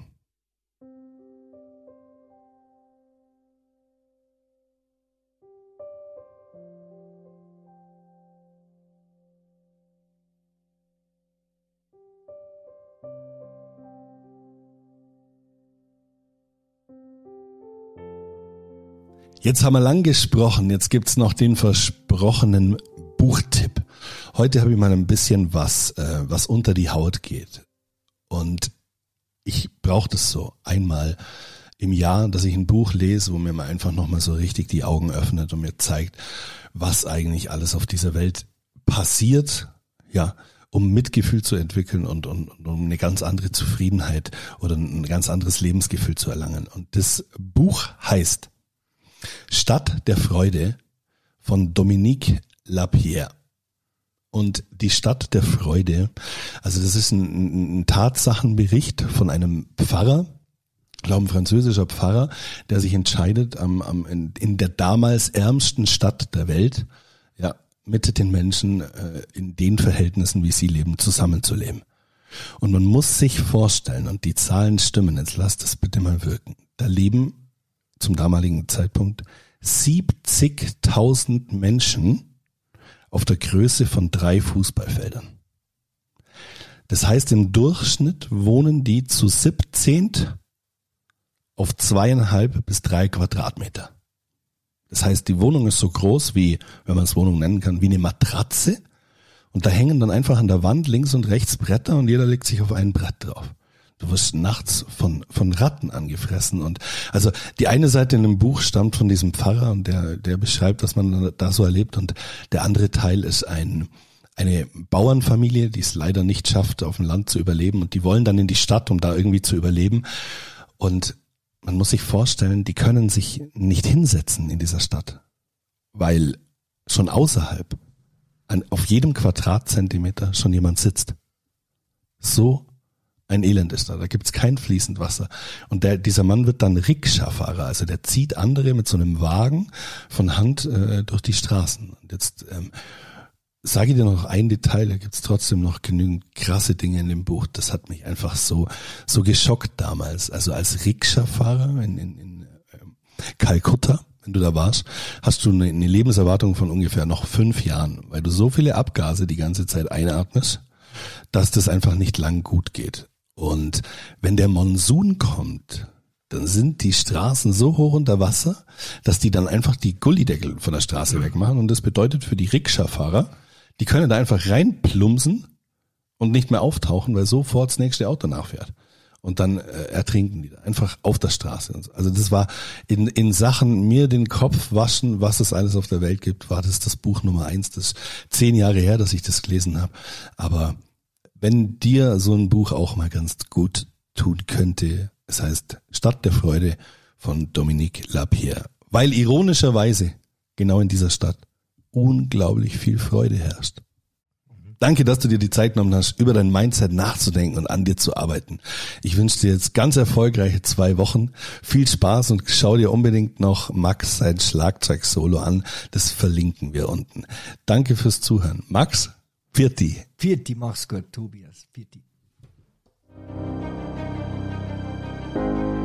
Jetzt haben wir lang gesprochen, jetzt gibt's noch den versprochenen Buchtipp. Heute habe ich mal ein bisschen was, äh, was unter die Haut geht. Und ich brauche das so einmal im Jahr, dass ich ein Buch lese, wo mir mal einfach nochmal so richtig die Augen öffnet und mir zeigt, was eigentlich alles auf dieser Welt passiert, ja, um Mitgefühl zu entwickeln und, und, und um eine ganz andere Zufriedenheit oder ein ganz anderes Lebensgefühl zu erlangen. Und das Buch heißt Stadt der Freude von Dominique Lapierre. Und die Stadt der Freude, also das ist ein, ein Tatsachenbericht von einem Pfarrer, ich glaube ein französischer Pfarrer, der sich entscheidet, am, am, in, in der damals ärmsten Stadt der Welt, ja, mit den Menschen äh, in den Verhältnissen, wie sie leben, zusammenzuleben. Und man muss sich vorstellen, und die Zahlen stimmen, jetzt lasst es bitte mal wirken, da leben zum damaligen Zeitpunkt siebzigtausend Menschen auf der Größe von drei Fußballfeldern. Das heißt, im Durchschnitt wohnen die zu siebzehnt auf zweieinhalb bis drei Quadratmeter. Das heißt, die Wohnung ist so groß wie, wenn man es Wohnung nennen kann, wie eine Matratze. Und da hängen dann einfach an der Wand links und rechts Bretter und jeder legt sich auf ein Brett drauf. Du wirst nachts von, von Ratten angefressen. Und also die eine Seite in dem Buch stammt von diesem Pfarrer und der, der beschreibt, was man da so erlebt. Und der andere Teil ist ein, eine Bauernfamilie, die es leider nicht schafft, auf dem Land zu überleben. Und die wollen dann in die Stadt, um da irgendwie zu überleben. Und man muss sich vorstellen, die können sich nicht hinsetzen in dieser Stadt, weil schon außerhalb an, auf jedem Quadratzentimeter schon jemand sitzt. So ein Elend ist da, da gibt's kein fließend Wasser. Und der, dieser Mann wird dann Rikscha-Fahrer, also der zieht andere mit so einem Wagen von Hand äh, durch die Straßen. Und jetzt ähm, sage ich dir noch ein Detail, da gibt's trotzdem noch genügend krasse Dinge in dem Buch. Das hat mich einfach so so geschockt damals. Also als Rikscha-Fahrer in, in, in ähm, Kalkutta, wenn du da warst, hast du eine, eine Lebenserwartung von ungefähr noch fünf Jahren, weil du so viele Abgase die ganze Zeit einatmest, dass das einfach nicht lang gut geht. Und wenn der Monsun kommt, dann sind die Straßen so hoch unter Wasser, dass die dann einfach die Gullideckel von der Straße wegmachen. Und das bedeutet für die Rikscha-Fahrer, die können da einfach reinplumpsen und nicht mehr auftauchen, weil sofort das nächste Auto nachfährt. Und dann äh, ertrinken die da einfach auf der Straße. Also das war in, in Sachen mir den Kopf waschen, was es alles auf der Welt gibt, war das das Buch Nummer eins. Das ist zehn Jahre her, dass ich das gelesen habe. Aber wenn dir so ein Buch auch mal ganz gut tun könnte, es heißt Stadt der Freude von Dominique Lapierre, weil ironischerweise genau in dieser Stadt unglaublich viel Freude herrscht. Danke, dass du dir die Zeit genommen hast, über dein Mindset nachzudenken und an dir zu arbeiten. Ich wünsche dir jetzt ganz erfolgreiche zwei Wochen, viel Spaß und schau dir unbedingt noch Max sein Schlagzeug-Solo an. Das verlinken wir unten. Danke fürs Zuhören. Max, Vierti. Vierti, mach's gut, Tobias. Vierti.